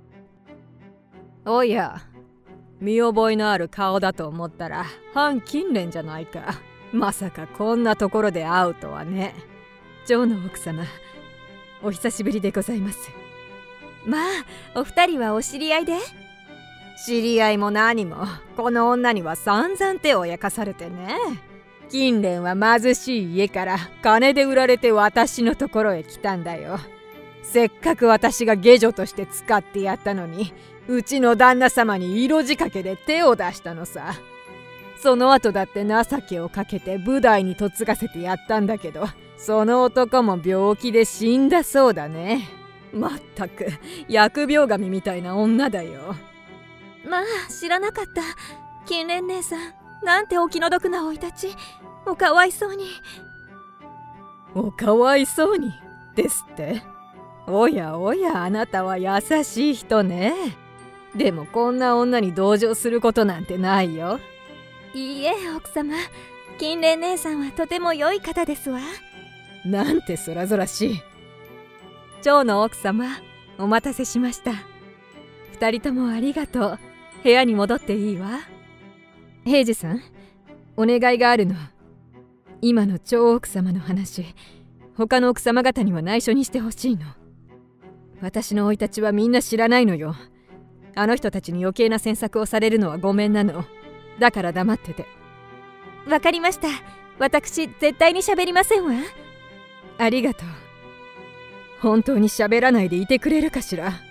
おや、見覚えのある顔だと思ったら反金蓮じゃないか。まさかこんなところで会うとはね。蝶の奥様、 お久しぶりでございます。 まあお二人はお知り合いで？ 知り合いも何も、この女には散々手を焼かされてね。金蓮は貧しい家から金で売られて私のところへ来たんだよ。せっかく私が下女として使ってやったのに、うちの旦那様に色仕掛けで手を出したのさ。その後だって情けをかけて舞台に嫁がせてやったんだけど、その男も病気で死んだそうだね。まったく疫病神みたいな女だよ。 まあ知らなかった。金蓮姉さん、なんてお気の毒な生い立ち。おかわいそうに。 おかわいそうにですって。おやおや、あなたは優しい人ね。でもこんな女に同情することなんてないよ。 いいえ奥様、金蓮姉さんはとても良い方ですわ。 なんてそらぞらしい。蝶の奥様、お待たせしました。二人ともありがとう。部屋に戻っていいわ。平次さん、お願いがあるの。今の蝶奥様の話、他の奥様方には内緒にしてほしいの。私の生い立ちはみんな知らないのよ。あの人たちに余計な詮索をされるのはごめんなの。だから黙ってて。 わかりました。私絶対に喋りませんわ。 ありがとう。本当に喋らないでいてくれるかしら。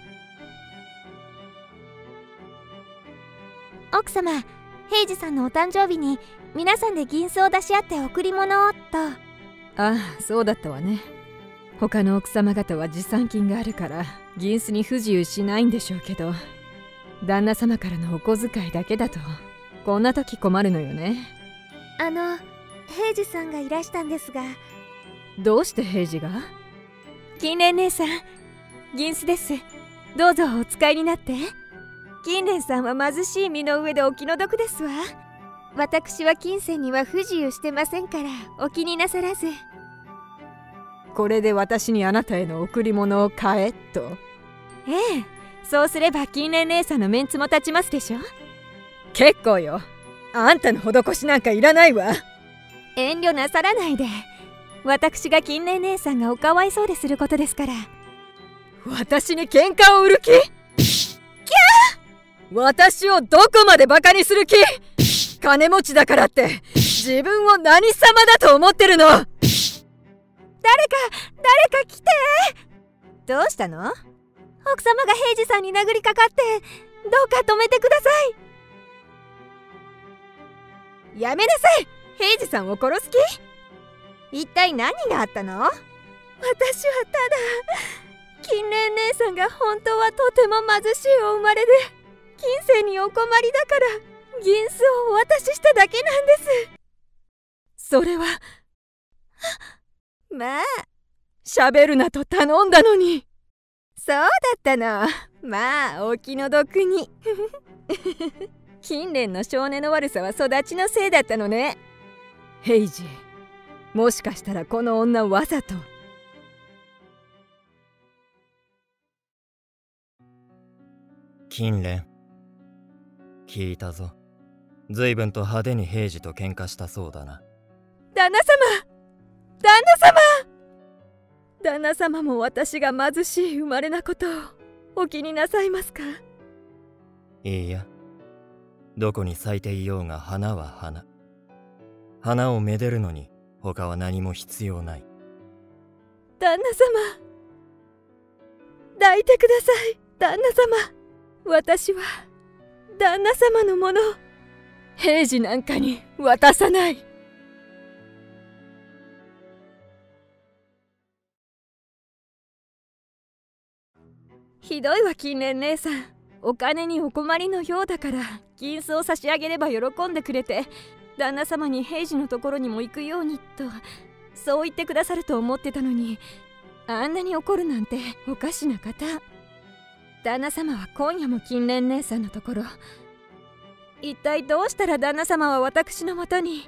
奥様、平次さんのお誕生日に皆さんで銀子を出し合って贈り物をと。 ああ、そうだったわね。他の奥様方は持参金があるから銀子に不自由しないんでしょうけど、旦那様からのお小遣いだけだとこんな時困るのよね。 あの平次さんがいらしたんですが。 どうして平次が？ 金蓮姉さん、銀子です。どうぞお使いになって。金蓮さんは貧しい身の上でお気の毒ですわ。私は金銭には不自由してませんからお気になさらず。 これで私にあなたへの贈り物を買えと？ ええ、そうすれば金蓮姉さんのメンツも立ちますでしょ。 結構よ。あんたの施しなんかいらないわ。 遠慮なさらないで。私が金蓮姉さんがおかわいそうですることですから。 私に喧嘩を売る気？キャー！私をどこまでバカにする気？金持ちだからって自分を何様だと思ってるの？誰か誰か来て。 どうしたの？ 奥様が平次さんに殴りかかって、どうか止めてください。やめなさい。平次さんを殺す気？一体何があったの？ 私はただ、金蓮姉さんが本当はとても貧しいお生まれで金銭にお困りだから銀子をお渡ししただけなんです。 それはまあ喋るなと頼んだのに。 そうだったの。まあお気の毒に。 金蓮の性根の悪さは育ちのせいだったのね。ヘイジ、もしかしたらこの女わざと。 金蓮、聞いたぞ。随分と派手に平次と喧嘩したそうだな。 旦那様、旦那様、旦那様も私が貧しい生まれなことをお気になさいますか？ いいや、どこに咲いていようが花は花。花をめでるのに他は何も必要ない。 旦那様、抱いてください。旦那様、私は旦那様のもの、平次なんかに渡さない。ひどいわ金蓮姉さん。お金にお困りのようだから銀子を差し上げれば喜んでくれて、旦那様に平次のところにも行くようにとそう言ってくださると思ってたのに、あんなに怒るなんておかしな方。旦那様は今夜も金蓮姉さんのところ。一体どうしたら旦那様は私のもとに。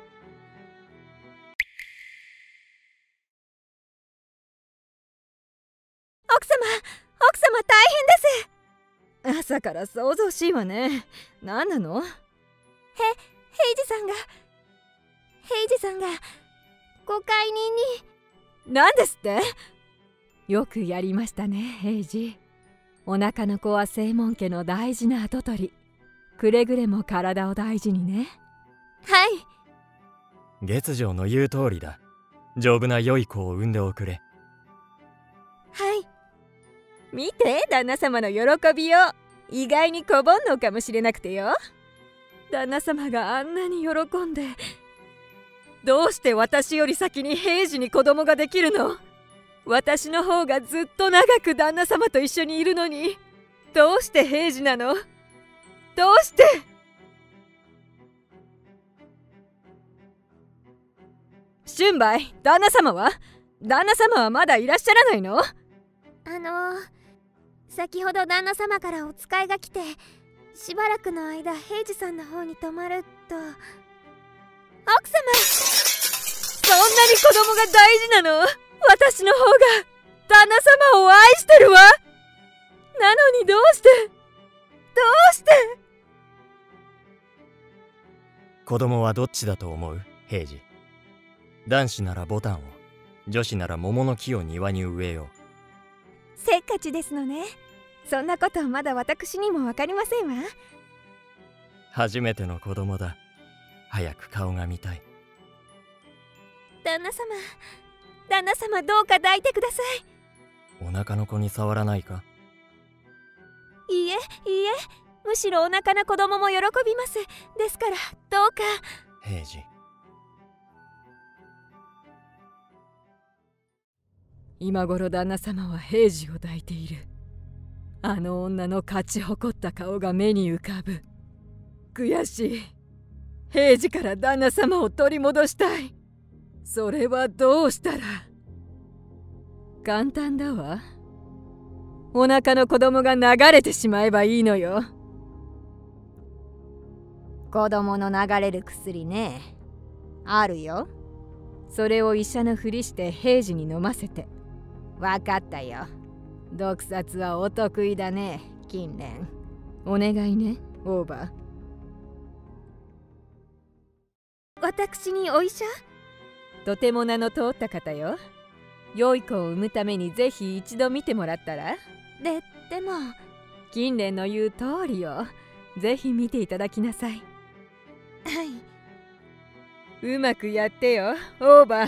奥様、奥様大変です。朝から騒々しいわね。何なの？へ、 平次さんが平次さんがご懐妊に。 何ですって？ よくやりましたね、平次。お腹の子は正門家の大事な跡取り。くれぐれも体を大事にね。 はい。 月城の言う通りだ。丈夫な良い子を産んでおくれ。 はい。 見て、旦那様の喜びを。意外にこぼんのかもしれなくてよ。旦那様があんなに喜んで、どうして私より先に平次に子供ができるの？私の方がずっと長く旦那様と一緒にいるのに、どうして平次なの？どうして？春梅、旦那様は？旦那様はまだいらっしゃらないの？ あのー、先ほど旦那様からお使いが来て、しばらくの間平次さんの方に泊まると。奥様、そんなに子供が大事なの？私の方が旦那様を愛してるわ。なのにどうしてどうして。 子供はどっちだと思う？平次。男子ならボタンを、女子なら桃の木を庭に植えよう。 せっかちですのね。そんなことまだ私にも分かりませんわ。 初めての子供だ。早く顔が見たい。 旦那様、旦那様、どうか抱いてください。 お腹の子に触らないか？ いいえ、いいえ、むしろお腹の子供も喜びます。ですからどうか。 平次。 今頃旦那様は平次を抱いている。あの女の勝ち誇った顔が目に浮かぶ。悔しい。平次から旦那様を取り戻したい。それはどうしたら。簡単だわ。お腹の子供が流れてしまえばいいのよ。 子供の流れる薬ね。あるよ。 それを医者のふりして平次に飲ませて。 わかったよ。毒殺はお得意だね、金蓮。 お願いね、オーバー。 私にお医者？ とても名の通った方よ。良い子を産むためにぜひ一度見てもらったら。 で、でも金蓮の言う通りよ。ぜひ見ていただきなさい。 はい。 うまくやってよ、オーバー。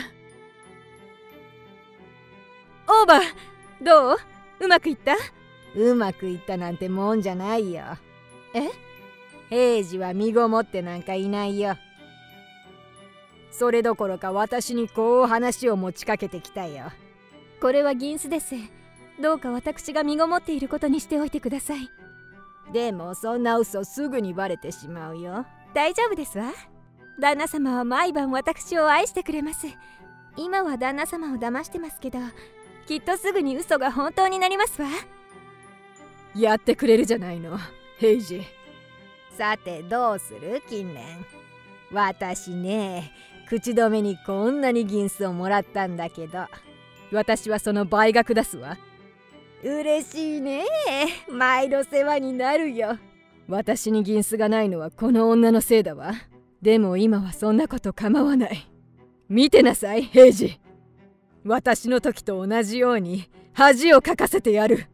オーバー、どう？うまくいった？ うまくいったなんてもんじゃないよ。え？平次は身ごもってなんかいないよ。それどころか私にこう話を持ちかけてきたよ。 これは銀子です。どうか私が身ごもっていることにしておいてください。 でもそんな嘘すぐにバレてしまうよ。 大丈夫ですわ。旦那様は毎晩私を愛してくれます。今は旦那様を騙してますけど、きっとすぐに嘘が本当になりますわ。やってくれるじゃないの、平次。 さてどうする、金蓮。私ね、口止めにこんなに銀子をもらったんだけど。 私はその倍額出すわ。 嬉しいね。毎度世話になるよ。 私に銀子がないのはこの女のせいだわ。でも今はそんなこと構わない。見てなさい、平次。私の時と同じように恥をかかせてやる。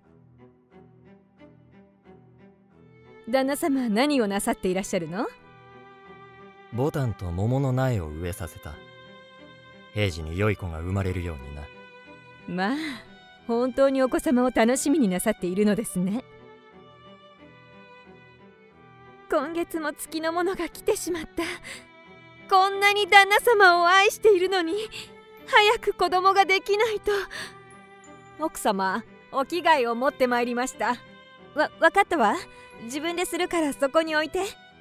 旦那様は何をなさっていらっしゃるの？ ボタンと桃の苗を植えさせた。平次に良い子が生まれるようにな。 まあ、本当にお子様を楽しみになさっているのですね。今月も月のものが来てしまった。こんなに旦那様を愛しているのに、早く子供ができないと。奥様、お着替えを持ってまいりました。わ、わかったわ。自分でするからそこに置いて。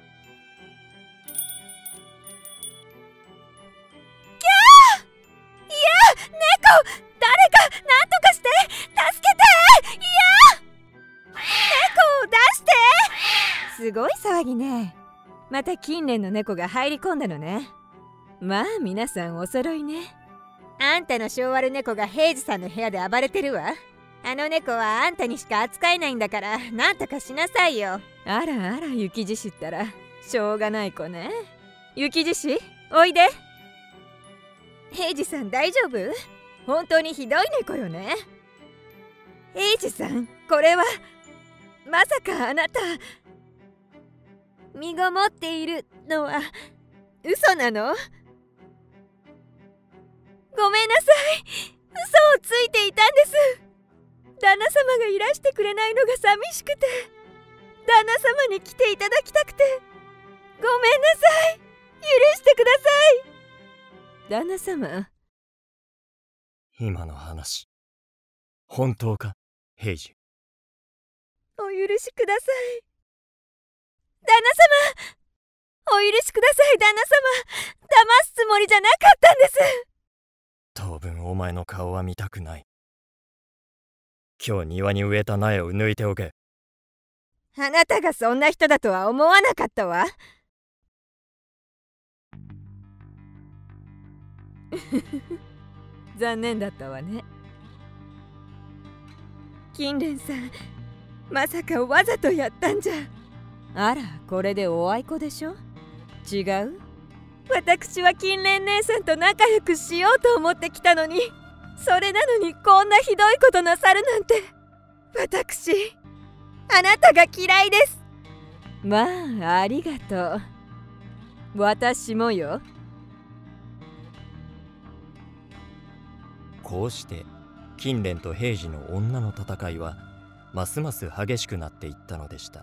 すごい騒ぎね。また近年の猫が入り込んだのね。まあ皆さんお揃いね。 あんたの性悪猫が平次さんの部屋で暴れてるわ。あの猫はあんたにしか扱えないんだから、なんとかしなさいよ。 あらあら、雪獅子ったらしょうがない子ね。雪獅子、おいで。 平次さん大丈夫？本当にひどい猫よね。 エイジさん、これはまさかあなた身ごもっているのは嘘なの？ごめんなさい、嘘をついていたんです。旦那様がいらしてくれないのが寂しくて、旦那様に来ていただきたくて、ごめんなさい、許してください。 旦那様、 今の話本当か、ヘイジ？ お許しください。旦那様、お許しください。旦那様、騙すつもりじゃなかったんです。 当分お前の顔は見たくない。今日庭に植えた苗を抜いておけ。 あなたがそんな人だとは思わなかったわ。残念だったわね。 金蓮さん、まさかわざとやったんじゃ。 あら、これでおあいこでしょ。違う？ 私は金蓮姉さんと仲良くしようと思ってきたのに、それなのにこんなひどいことなさるなんて。私、あなたが嫌いです。 まあ、ありがとう。私もよ。 こうして金蓮と平次の女の戦いはますます激しくなっていったのでした。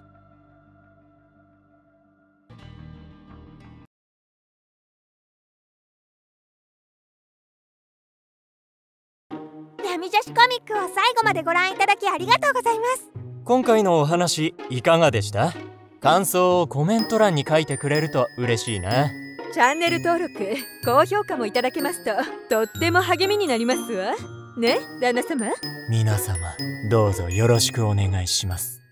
闇女子コミックを最後までご覧いただきありがとうございます。 今回のお話いかがでした？感想をコメント欄に書いてくれると嬉しいな。 チャンネル登録、高評価もいただけますととっても励みになりますわね、旦那様。 皆様どうぞよろしくお願いします。